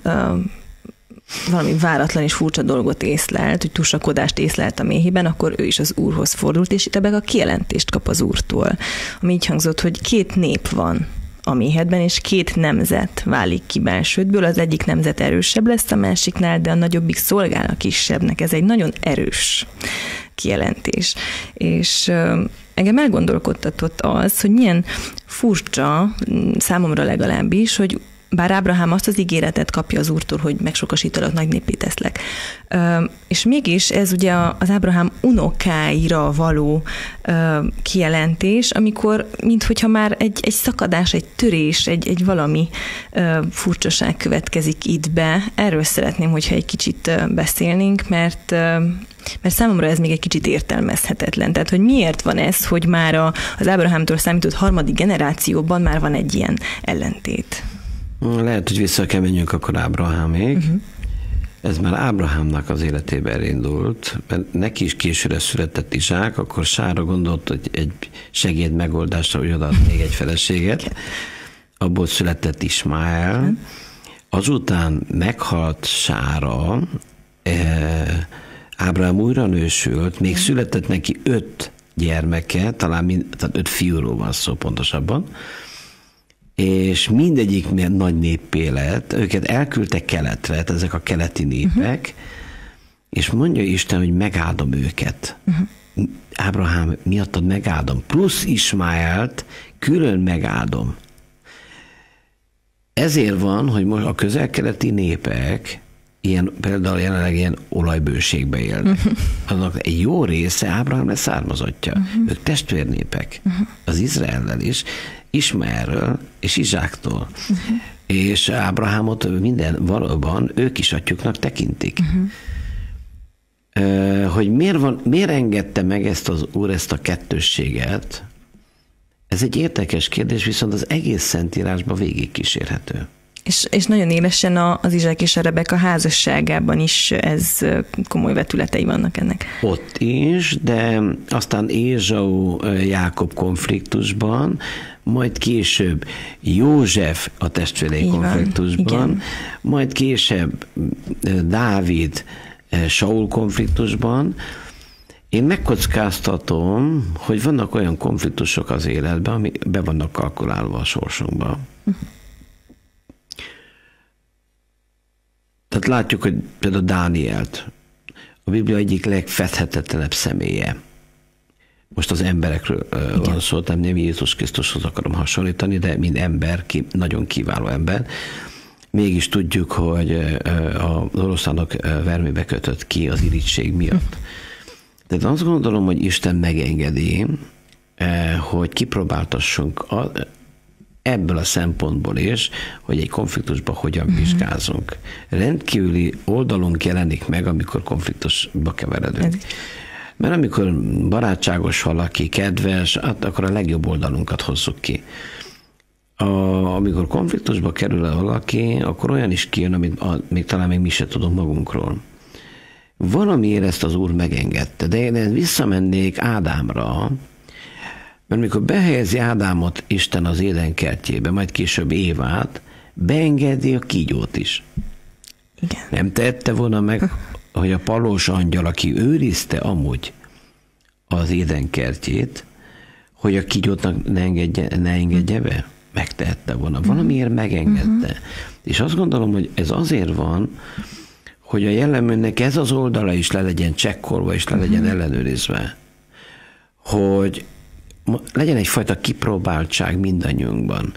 valami váratlan és furcsa dolgot észlelt, hogy tusakodást észlelt a méhében, akkor ő is az Úrhoz fordult, és Rebeka kijelentést kap az Úrtól, ami így hangzott, hogy két nép van a méhedben, és két nemzet válik ki belsődből. Az egyik nemzet erősebb lesz a másiknál, de a nagyobbik szolgál a kisebbnek. Ez egy nagyon erős kijelentés. És engem elgondolkodtatott az, hogy milyen furcsa, számomra legalábbis, hogy bár Ábrahám azt az ígéretet kapja az Úrtól, hogy megsokasítalak, nagy néppé teszlek. És mégis ez ugye az Ábrahám unokáira való kijelentés, amikor, minthogyha már egy, egy szakadás, egy törés, egy, egy valami furcsaság következik itt be. Erről szeretném, hogyha egy kicsit beszélnénk, mert mert számomra ez még egy kicsit értelmezhetetlen. Tehát, hogy miért van ez, hogy már az Ábrahámtól számított harmadik generációban már van egy ilyen ellentét? Lehet, hogy vissza kell menjünk akkor Ábrahámig. Uh-huh. Ez már Ábrahámnak az életében indult, mert neki is későre született Izsák, akkor Sára gondolt, hogy egy segéd megoldásra, hogy odaad még egy feleséget. Abból született Ismáel. Uh-huh. Azután meghalt Sára, eh, Ábrahám újra nősült, még uh-huh. született neki öt gyermeke, talán mind, tehát öt fiúról van szó pontosabban, és mindegyik nagy néppé lett, őket elküldtek keletre, ezek a keleti népek, uh-huh. és mondja Isten, hogy megáldom őket. Uh-huh. Ábrahám, miattad megáldom, plusz Ismáelt külön megáldom. Ezért van, hogy most a közel-keleti népek ilyen, például jelenleg ilyen olajbőségbe élnek. Uh-huh. Annak egy jó része Ábrahám leszármazottja. Uh-huh. Ők testvérnépek. Uh-huh. Az Izraellel is, Ismaelről és Izsáktól. Uh-huh. És Ábrahámot minden valóban ők is atyuknak tekintik. Uh-huh. Uh, hogy miért, van, miért engedte meg ezt az Úr, ezt a kettősséget? Ez egy érdekes kérdés, viszont az egész Szentírásban végig kísérhető. És, és nagyon élesen az Izsák és a Rebeka házasságában is ez komoly vetületei vannak ennek. Ott is, de aztán Ézsau-Jákob konfliktusban, majd később József a testvérei konfliktusban, majd később Dávid Saul konfliktusban. Én megkockáztatom, hogy vannak olyan konfliktusok az életben, amik be vannak kalkulálva a sorsunkba. Tehát látjuk, hogy például Dánielt, a Biblia egyik legfedhetetlenebb személye. Most az emberekről Igen. van szó, nem Jézus Krisztushoz akarom hasonlítani, de mint ember, ki, nagyon kiváló ember. Mégis tudjuk, hogy az oroszlánok vermébe kötött ki az irigység miatt. Tehát azt gondolom, hogy Isten megengedi, hogy kipróbáltassunk ebből a szempontból is, hogy egy konfliktusba hogyan mm-hmm. vizsgázunk. Rendkívüli oldalunk jelenik meg, amikor konfliktusba keveredünk. Ez. Mert amikor barátságos valaki, kedves, akkor a legjobb oldalunkat hozzuk ki. A, amikor konfliktusba kerül valaki, akkor olyan is kijön, amit a, még talán még mi se tudunk magunkról. Valamiért ezt az Úr megengedte, de én visszamennék Ádámra, mert mikor behelyezi Ádámot Isten az Éden kertjébe, majd később Évát, beengedi a kígyót is. Igen. Nem tette volna meg, hogy a palós angyal, aki őrizte amúgy az Éden kertjét, hogy a kígyótnak ne engedje, ne engedje be? Megtehette volna. Valamiért megengedte. Uh-huh. És azt gondolom, hogy ez azért van, hogy a jelleműnek ez az oldala is le legyen csekkolva, és le legyen uh-huh. ellenőrizve. Hogy legyen egyfajta kipróbáltság mindannyiunkban.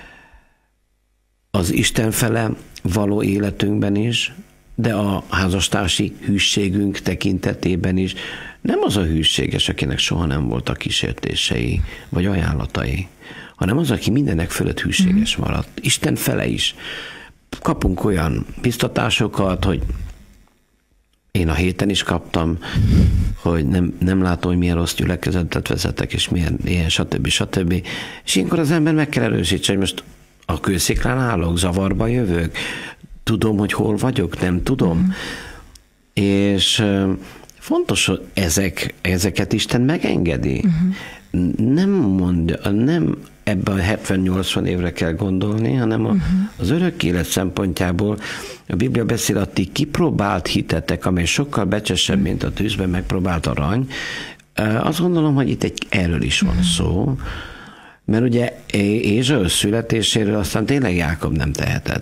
Az Isten fele való életünkben is, de a házastársi hűségünk tekintetében is. Nem az a hűséges, akinek soha nem voltak kísértései, vagy ajánlatai, hanem az, aki mindenek fölött hűséges maradt. Isten fele is. Kapunk olyan biztatásokat, hogy én a héten is kaptam, hogy nem, nem látom, hogy milyen rossz gyülekezetet vezetek, és milyen ilyen, stb. stb. És ilyenkor az ember meg kell erősítse, hogy most a kősziklán állok, zavarba jövök, tudom, hogy hol vagyok, nem tudom. Mm. És fontos, hogy ezek, ezeket Isten megengedi. Mm. Nem mondja, nem ebben a hetven-nyolcvan évre kell gondolni, hanem a, uh-huh. az örök élet szempontjából a Biblia beszél a ti kipróbált hitetek, amely sokkal becsesebb, uh-huh. mint a tűzben megpróbált arany. Azt gondolom, hogy itt egy erről is van uh-huh. szó, mert ugye Ézsau születéséről aztán tényleg Jákob nem tehetett.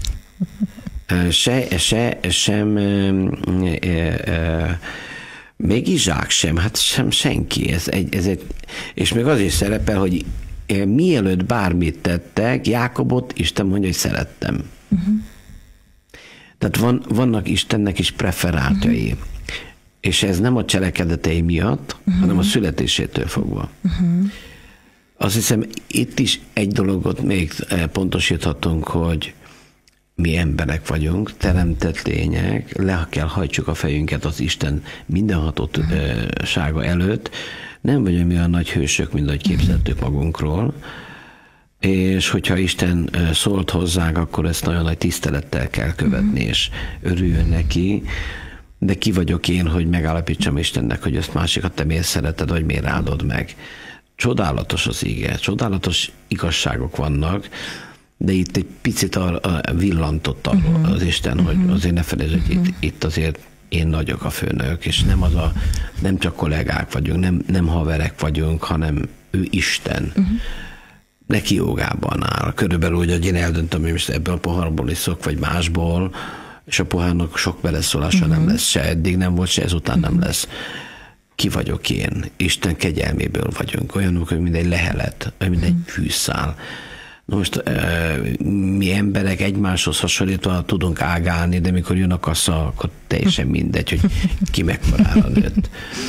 Se, se, sem e, e, e, még Izsák sem, hát sem senki. Ez egy, ez egy, és még az is szerepel, hogy mielőtt bármit tettek, Jákobot Isten mondja, hogy szerettem. Uh-huh. Tehát van, vannak Istennek is preferáltjai. Uh-huh. És ez nem a cselekedetei miatt, uh-huh. hanem a születésétől fogva. Uh-huh. Azt hiszem, itt is egy dologot még pontosíthatunk, hogy mi emberek vagyunk, teremtett lények, le kell hajtsuk a fejünket az Isten mindenhatósága előtt. Nem vagyunk mi olyan nagy hősök, mint ahogy képzeltük magunkról, és hogyha Isten szólt hozzánk, akkor ezt nagyon nagy tisztelettel kell követni, és örüljön neki, de ki vagyok én, hogy megállapítsam Istennek, hogy ezt másikat te miért szereted, vagy miért áldod meg. Csodálatos az ige, csodálatos igazságok vannak, de itt egy picit a, a villantott uh-huh. az Isten, uh-huh. hogy azért ne felejtsd, hogy uh-huh. itt, itt azért én nagyok a főnök, és nem az a, nem csak kollégák vagyunk, nem, nem haverek vagyunk, hanem ő Isten. Uh-huh. Neki jogában áll. Körülbelül úgy, hogy én eldöntöm, hogy most ebből a poharból iszok, vagy másból, és a pohárnak sok beleszólása uh-huh. nem lesz, se eddig nem volt, se ezután uh-huh. nem lesz. Ki vagyok én? Isten kegyelméből vagyunk. Olyanok, hogy mint egy lehelet, mint uh-huh. egy fűszál. Na most mi emberek egymáshoz hasonlítva tudunk ágálni, de mikor jön a kassa, akkor teljesen mindegy, hogy ki mekkorára nőtt.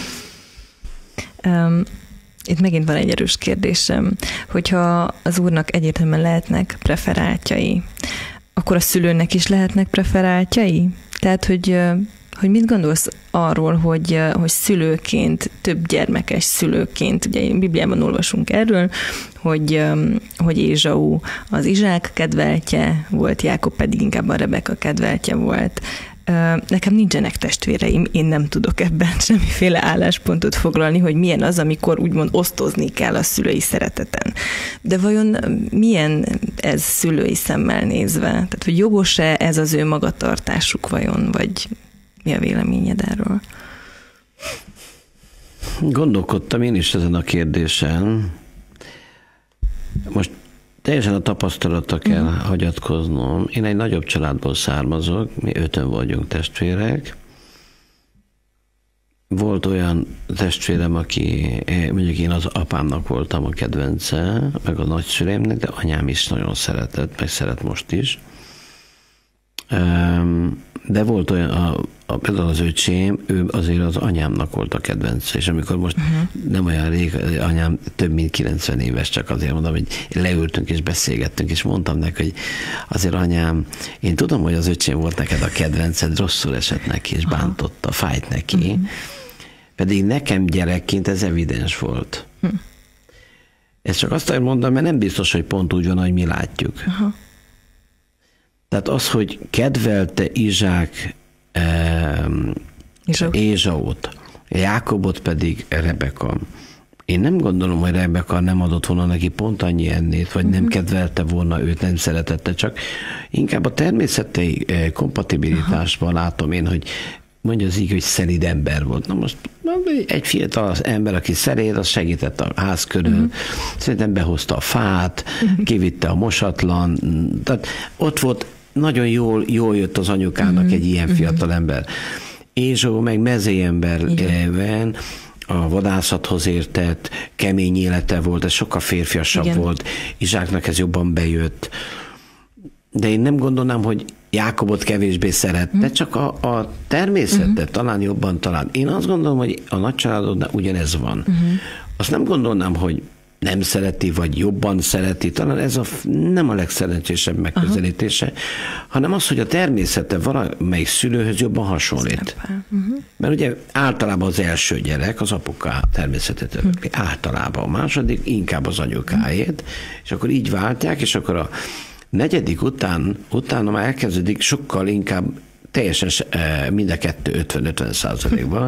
Um, itt megint van egy erős kérdésem, hogyha az Úrnak egyértelműen lehetnek preferáltjai, akkor a szülőnek is lehetnek preferáltjai? Tehát, hogy, hogy mit gondolsz arról, hogy, hogy szülőként, több gyermekes szülőként, ugye a Bibliában olvasunk erről, hogy, hogy Ézsau az Izsák kedveltje volt, Jákob pedig inkább a Rebeka kedveltje volt. Nekem nincsenek testvéreim, én nem tudok ebben semmiféle álláspontot foglalni, hogy milyen az, amikor úgymond osztozni kell a szülői szereteten. De vajon milyen ez szülői szemmel nézve? Tehát, hogy jogos-e ez az ő magatartásuk vajon, vagy Mi a véleményed erről? Gondolkodtam én is ezen a kérdésen. Most teljesen a tapasztalatra kell uh-huh. hagyatkoznom. Én egy nagyobb családból származok, mi öten vagyunk testvérek. Volt olyan testvérem, aki, mondjuk én az apámnak voltam a kedvence, meg a nagyszüleimnek, de anyám is nagyon szeretett, meg szeret most is. De volt olyan, a, a, például az öcsém, ő azért az anyámnak volt a kedvence, és amikor most uh-huh. nem olyan rég, anyám több mint kilencven éves, csak azért mondom, hogy leültünk és beszélgettünk, és mondtam neki, hogy azért anyám, én tudom, hogy az öcsém volt neked a kedvenced, rosszul esett neki, és bántotta, fájt neki, uh-huh. pedig nekem gyerekként ez evidens volt. Uh-huh. Ezt csak azt mondom, mert nem biztos, hogy pont úgy van, hogy mi látjuk. Uh-huh. Tehát az, hogy kedvelte Izsák eh, Ézsaut, Jákobot pedig Rebeka. Én nem gondolom, hogy Rebeka nem adott volna neki pont annyi ennét, vagy uh-huh. nem kedvelte volna őt, nem szeretette, csak inkább a természeti kompatibilitásban uh-huh. látom én, hogy mondja az így, hogy szelíd ember volt. Na most egy fiatal ember, aki szeréd, az segített a ház körül. Uh-huh. Szerintem behozta a fát, uh-huh. kivitte a mosatlan. Tehát ott volt, nagyon jól, jól jött az anyukának uh-huh. egy ilyen fiatal uh-huh. ember. Ézsó meg mezéemberben a vadászathoz értett, kemény élete volt, ez sokkal férfiasabb Igen. volt. Izsáknak ez jobban bejött. De én nem gondolnám, hogy Jákobot kevésbé szerette, uh-huh. csak a, a természetet uh-huh. talán jobban talán. Én azt gondolom, hogy a nagycsaládodnál ugyanez van. Uh-huh. Azt nem gondolnám, hogy nem szereti, vagy jobban szereti, talán ez a, nem a legszerencsésebb megközelítése, uh-huh. hanem az, hogy a természete valamelyik szülőhöz jobban hasonlít. Uh-huh. Mert ugye általában az első gyerek az apuká természetet örökli, uh-huh. általában a második inkább az anyukáét, uh-huh. és akkor így váltják, és akkor a negyedik után, utána már elkezdődik sokkal inkább teljesen mind a kettő ötven-ötven százalékban.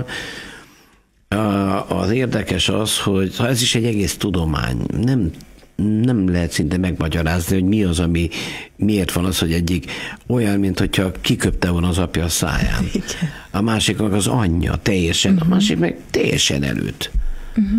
Az érdekes az, hogy ez is egy egész tudomány. Nem, nem lehet szinte megmagyarázni, hogy mi az, ami miért van az, hogy egyik olyan, mint hogyha kiköpte volna az apja a száján. A másiknak az anyja teljesen, uh-huh. a másik meg teljesen előtt. Uh-huh.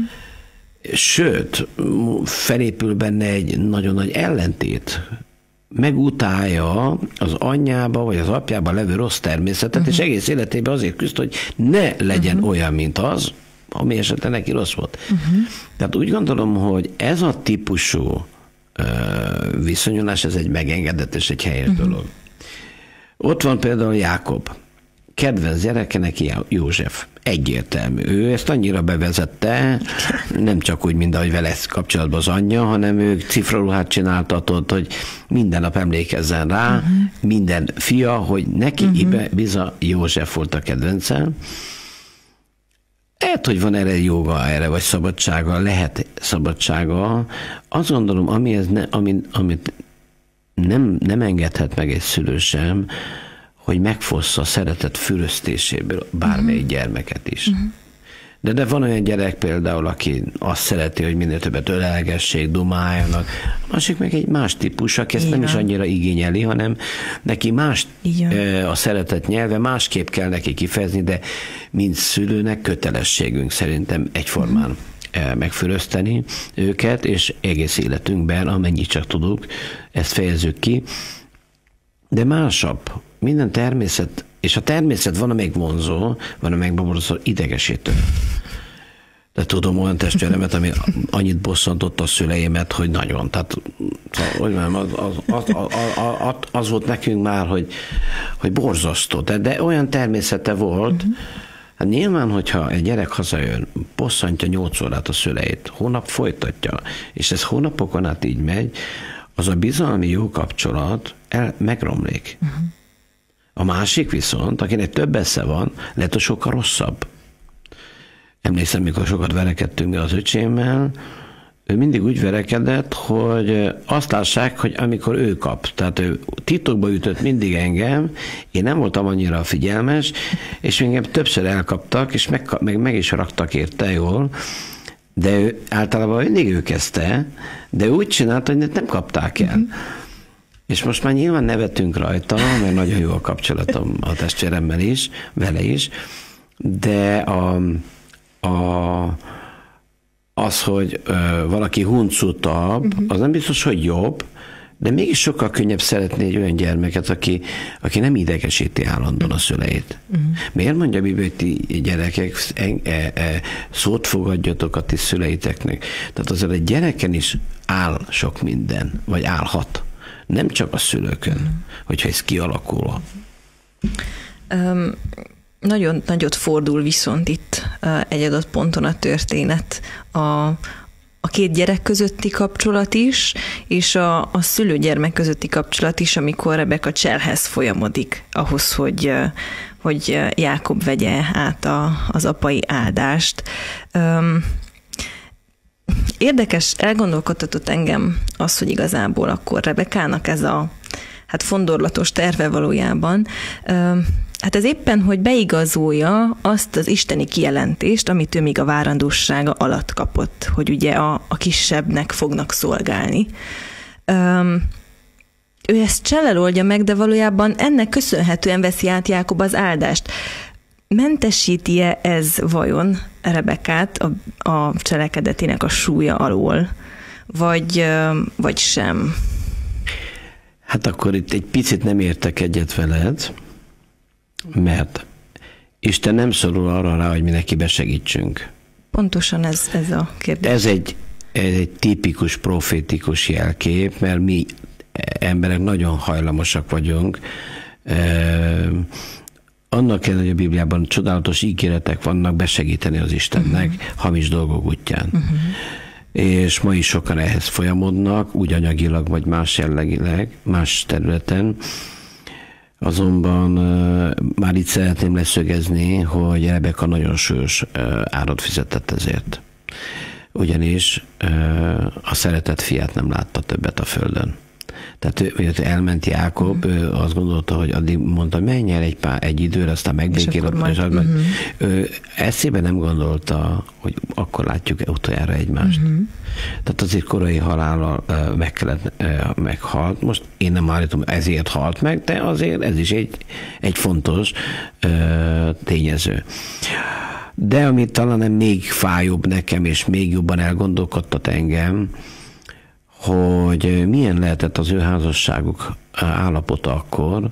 Sőt, felépül benne egy nagyon nagy ellentét. Megutálja az anyjába vagy az apjába levő rossz természetet, uh-huh. és egész életében azért küzd, hogy ne legyen uh-huh. olyan, mint az, ami esetleg neki rossz volt. Uh-huh. Tehát úgy gondolom, hogy ez a típusú uh, viszonyulás, ez egy megengedett és egy helyes uh-huh. dolog. Ott van például Jákob. Kedvenc gyereke neki József. Egyértelmű. Ő ezt annyira bevezette, nem csak úgy, mint ahogy vele kapcsolatban az anyja, hanem ő cifraruhát csináltatott, hogy minden nap emlékezzen rá, uh-huh. minden fia, hogy neki uh-huh. ibe biza József volt a kedvence. Lehet, hogy van erre joga, erre, vagy szabadsága, lehet szabadsága. Azt gondolom, ami ez ne, amit, amit nem, nem engedhet meg egy szülő sem, hogy megfossza a szeretet füröztéséből bármelyik uh-huh. gyermeket is. Uh-huh. De, de van olyan gyerek például, aki azt szereti, hogy minél többet ölelgessék, dumáljanak. A másik meg egy más típus, aki ezt Igen. nem is annyira igényeli, hanem neki más Igen. a szeretet nyelve, másképp kell neki kifejezni, de mint szülőnek kötelességünk szerintem egyformán uh-huh. megfürözteni őket, és egész életünkben, amennyit csak tudunk, ezt fejezzük ki. De másabb. Minden természet, és a természet van, amelyik vonzó, van, amelyik vonzó idegesítő. De tudom olyan testvéremet, ami annyit bosszantott a szüleimet, hogy nagyon. Tehát hogy mondjam, az, az, az, az, az volt nekünk már, hogy, hogy borzasztó. De, de olyan természete volt, uh-huh. hát nyilván, hogyha egy gyerek hazajön, bosszantja nyolc órát a szüleit, hónap folytatja, és ez hónapokon át így megy, az a bizalmi jó kapcsolat el, megromlik. Uh-huh. A másik viszont, akinek több esze van, lehet, hogy sokkal rosszabb. Emlékszem, mikor sokat verekedtünk mi az öcsémmel, ő mindig úgy verekedett, hogy azt lássák, hogy amikor ő kap, tehát ő titokba ütött mindig engem, én nem voltam annyira figyelmes, és engem többször elkaptak, és meg, meg, meg is raktak érte jól, de ő általában mindig ő kezdte, de úgy csinált, hogy nem kapták el. Uh-huh. És most már nyilván nevetünk rajta, mert nagyon jó a kapcsolatom a testvéremmel is, vele is, de a, a, az, hogy ö, valaki huncutabb, uh-huh. az nem biztos, hogy jobb, de mégis sokkal könnyebb szeretni egy olyan gyermeket, aki, aki nem idegesíti állandóan a szüleit. Uh-huh. Miért mondja Biblia, hogy ti gyerekek, e, e, szót fogadjatok a ti szüleiteknek? Tehát azért egy gyereken is áll sok minden, vagy állhat. Nem csak a szülőkön, uh-huh. hogyha ez kialakul. Um, nagyon nagyot fordul viszont itt uh, egy adott ponton a történet. A a két gyerek közötti kapcsolat is, és a, a szülő-gyermek közötti kapcsolat is, amikor Rebeka cselhez folyamodik ahhoz, hogy, hogy Jákob vegye át a, az apai áldást. Üm, érdekes, elgondolkodtatott engem az, hogy igazából akkor Rebekának ez a hát fondorlatos terve valójában, üm, hát ez éppen, hogy beigazolja azt az isteni kijelentést, amit ő még a várandósága alatt kapott, hogy ugye a, a kisebbnek fognak szolgálni. Üm, ő ezt csellel oldja meg, de valójában ennek köszönhetően veszi át Jákob az áldást. Mentesíti-e ez vajon Rebekát a, a cselekedetének a súlya alól, vagy, vagy sem? Hát akkor itt egy picit nem értek egyet veled, mert Isten nem szorul arra rá, hogy mi neki besegítsünk. Pontosan ez, ez a kérdés. Ez egy, ez egy tipikus profétikus jelkép, mert mi emberek nagyon hajlamosak vagyunk. Annak ellenére, hogy a Bibliában csodálatos ígéretek vannak besegíteni az Istennek uh-huh. hamis dolgok útján. Uh-huh. És ma is sokan ehhez folyamodnak, úgy anyagilag, vagy más jellegileg, más területen. Azonban már itt szeretném leszögezni, hogy Rebeka nagyon súlyos árat fizetett ezért. Ugyanis a szeretett fiát nem látta többet a földön. Tehát ő, elment Jákob, uh-huh. ő azt gondolta, hogy addig mondta, menj el egy, pár, egy időre, aztán megbékélod. És uh-huh. ő eszébe nem gondolta, hogy akkor látjuk utoljára egymást. Uh-huh. Tehát azért korai halállal uh, meg kellett, uh, meghalt. Most én nem állítom, ezért halt meg, de azért ez is egy, egy fontos uh, tényező. De amit talán még fájóbb nekem, és még jobban elgondolkodtat engem, hogy milyen lehetett az ő házasságuk állapota akkor,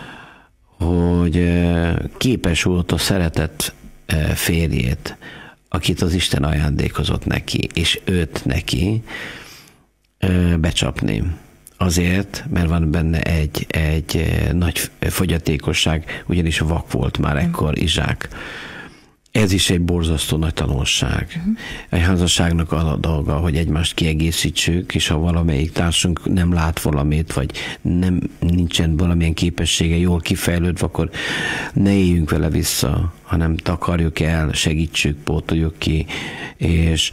hogy képes volt a szeretett férjét, akit az Isten ajándékozott neki, és őt neki becsapni. Azért, mert van benne egy, egy nagy fogyatékosság, ugyanis vak volt már ekkor Izsák. Ez is egy borzasztó nagy tanulság. Uh-huh. Egy házasságnak a dolga, hogy egymást kiegészítsük, és ha valamelyik társunk nem lát valamit, vagy nem, nincsen valamilyen képessége jól kifejlődve, akkor ne éljünk vele vissza, hanem takarjuk el, segítsük, pótoljuk ki, és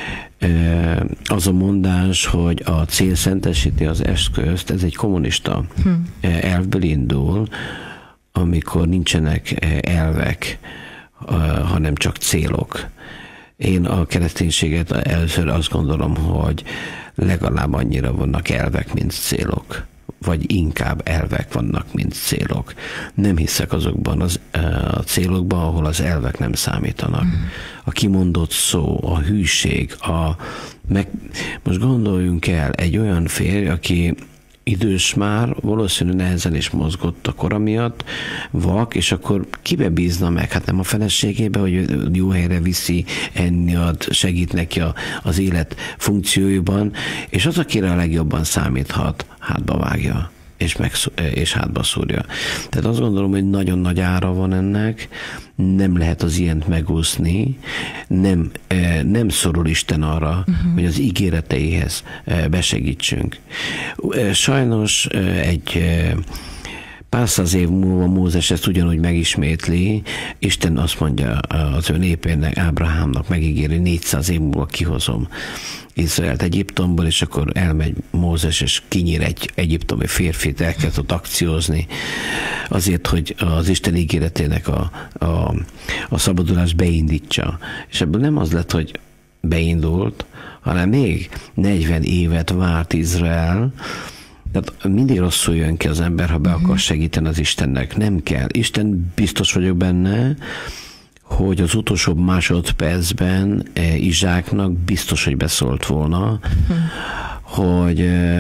az a mondás, hogy a cél szentesíti az eszközt, ez egy kommunista hmm. elvből indul, amikor nincsenek elvek, hanem csak célok. Én a kereszténységet először azt gondolom, hogy legalább annyira vannak elvek, mint célok. Vagy inkább elvek vannak, mint célok. Nem hiszek azokban az, a célokban, ahol az elvek nem számítanak. Mm. A kimondott szó, a hűség, a meg, most gondoljunk el, egy olyan férj, aki idős már, valószínű nehezen is mozgott a kora miatt, vak, és akkor kibe bízna meg? Hát nem a feleségébe, hogy jó helyre viszi, enni ad, segít neki a, az élet funkcióiban, és az, akire a legjobban számíthat, hátba vágja, és, meg, és hátba szúrja. Tehát azt gondolom, hogy nagyon nagy ára van ennek, nem lehet az ilyent megúszni, nem, nem szorul Isten arra, uh-huh. hogy az ígéreteihez besegítsünk. Sajnos egy pár száz év múlva Mózes ezt ugyanúgy megismétli, Isten azt mondja az ő népének, Ábrahámnak megígéri, négyszáz év múlva kihozom Izraelt Egyiptomból, és akkor elmegy Mózes, és kinyír egy egyiptomi férfit, elkezd ott akciózni, azért, hogy az Isten ígéretének a, a, a szabadulást beindítsa. És ebből nem az lett, hogy beindult, hanem még negyven évet várt Izrael, Tehát mindig rosszul jön ki az ember, ha be uh-huh. akar segíteni az Istennek. Nem kell. Isten, biztos vagyok benne, hogy az utolsó másodpercben Izsáknak biztos, hogy beszólt volna, uh-huh. hogy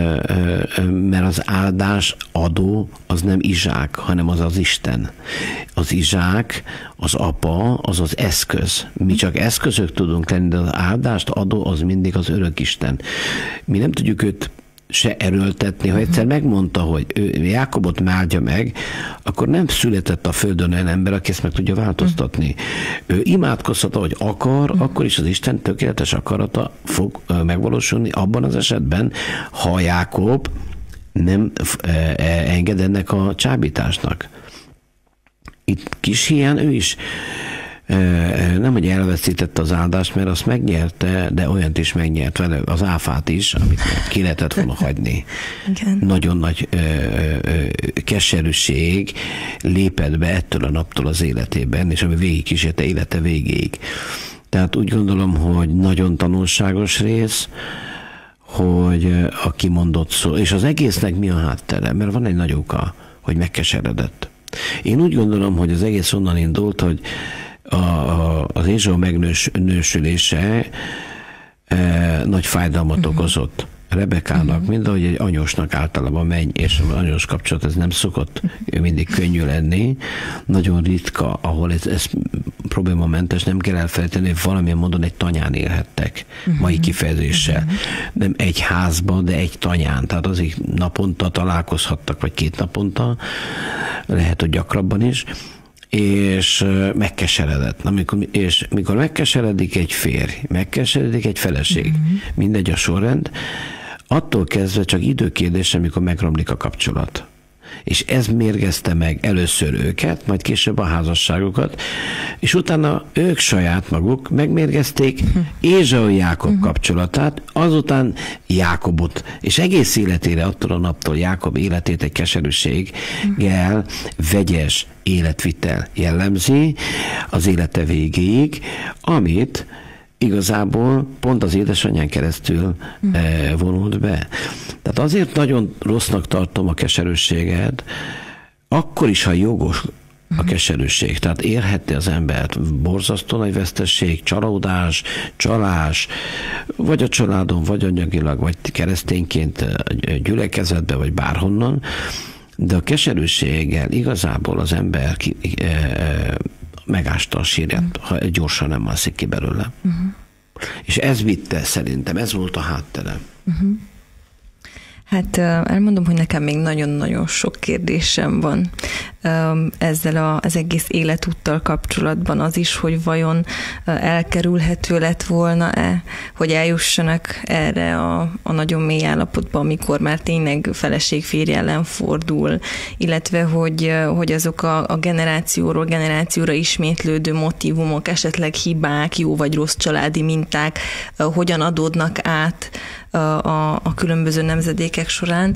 mert az áldás adó az nem Izsák, hanem az az Isten. Az Izsák, az apa, az az eszköz. Mi csak eszközök tudunk lenni, de az áldást adó az mindig az örök Isten. Mi nem tudjuk őt se erőltetni. Ha egyszer megmondta, hogy ő Jákobot áldja meg, akkor nem született a földön olyan ember, aki ezt meg tudja változtatni. Ő imádkozhat, hogy akar, akkor is az Isten tökéletes akarata fog megvalósulni abban az esetben, ha Jákob nem enged ennek a csábításnak. Itt kis hián ő is nem, hogy elveszítette az áldást, mert azt megnyerte, de olyant is megnyert vele, az áfát is, amit ki lehetett volna hagyni. Igen. Nagyon nagy ö, ö, keserűség lépett be ettől a naptól az életében, és ami végig kísérte élete végéig. Tehát úgy gondolom, hogy nagyon tanulságos rész, hogy a kimondott szó, és az egésznek mi a háttere, mert van egy nagy oka, hogy megkeseredett. Én úgy gondolom, hogy az egész onnan indult, hogy A, a, az Ézsau megnősülése e, nagy fájdalmat uh-huh. okozott Rebekának, uh-huh. mind ahogy egy anyósnak általában menny, és az anyós kapcsolat ez nem szokott uh-huh. mindig könnyű lenni. Nagyon ritka, ahol ez, ez problémamentes, nem kell elfelejteni, hogy valamilyen módon egy tanyán élhettek, uh-huh. mai kifejezéssel. Uh-huh. Nem egy házban, de egy tanyán. Tehát azért naponta találkozhattak, vagy két naponta, lehet, hogy gyakrabban is, és megkeseredett. Na, mikor, és mikor megkeseredik egy férj, megkeseredik egy feleség, uh-huh. mindegy a sorrend, attól kezdve csak időkérdése, amikor megromlik a kapcsolat. És ez mérgezte meg először őket, majd később a házasságokat, és utána ők saját maguk megmérgezték uh-huh. Ézsau Jákob uh-huh. kapcsolatát, azután Jákobot, és egész életére attól a naptól Jákob életét egy keserűséggel, uh-huh. vegyes életvitel jellemzi az élete végéig, amit igazából pont az édesanyján keresztül mm. eh, vonult be. Tehát azért nagyon rossznak tartom a keserűséget, akkor is, ha jogos a keserűség. Tehát érhette az embert borzasztó nagy vesztesség, csalódás, csalás, vagy a családon, vagy anyagilag, vagy keresztényként gyülekezetbe, vagy bárhonnan, de a keserűséggel igazából az ember ki, eh, megásta a sírját, uh-huh. ha gyorsan nem alszik ki belőle. Uh-huh. És ez vitte szerintem, ez volt a háttere. Uh-huh. Hát elmondom, hogy nekem még nagyon-nagyon sok kérdésem van ezzel a, az egész életúttal kapcsolatban, az is, hogy vajon elkerülhető lett volna-e, hogy eljussanak erre a, a nagyon mély állapotba, amikor már tényleg feleség férj ellen fordul, illetve hogy, hogy azok a, a generációról generációra ismétlődő motívumok, esetleg hibák, jó vagy rossz családi minták hogyan adódnak át a, a, a különböző nemzedékek során.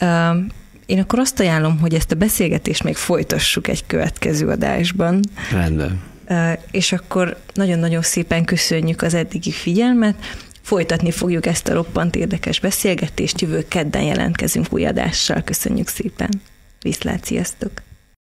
Én akkor azt ajánlom, hogy ezt a beszélgetést még folytassuk egy következő adásban. Rendben. És akkor nagyon-nagyon szépen köszönjük az eddigi figyelmet. Folytatni fogjuk ezt a roppant érdekes beszélgetést. Jövő kedden jelentkezünk új adással. Köszönjük szépen. Viszlát, sziasztok!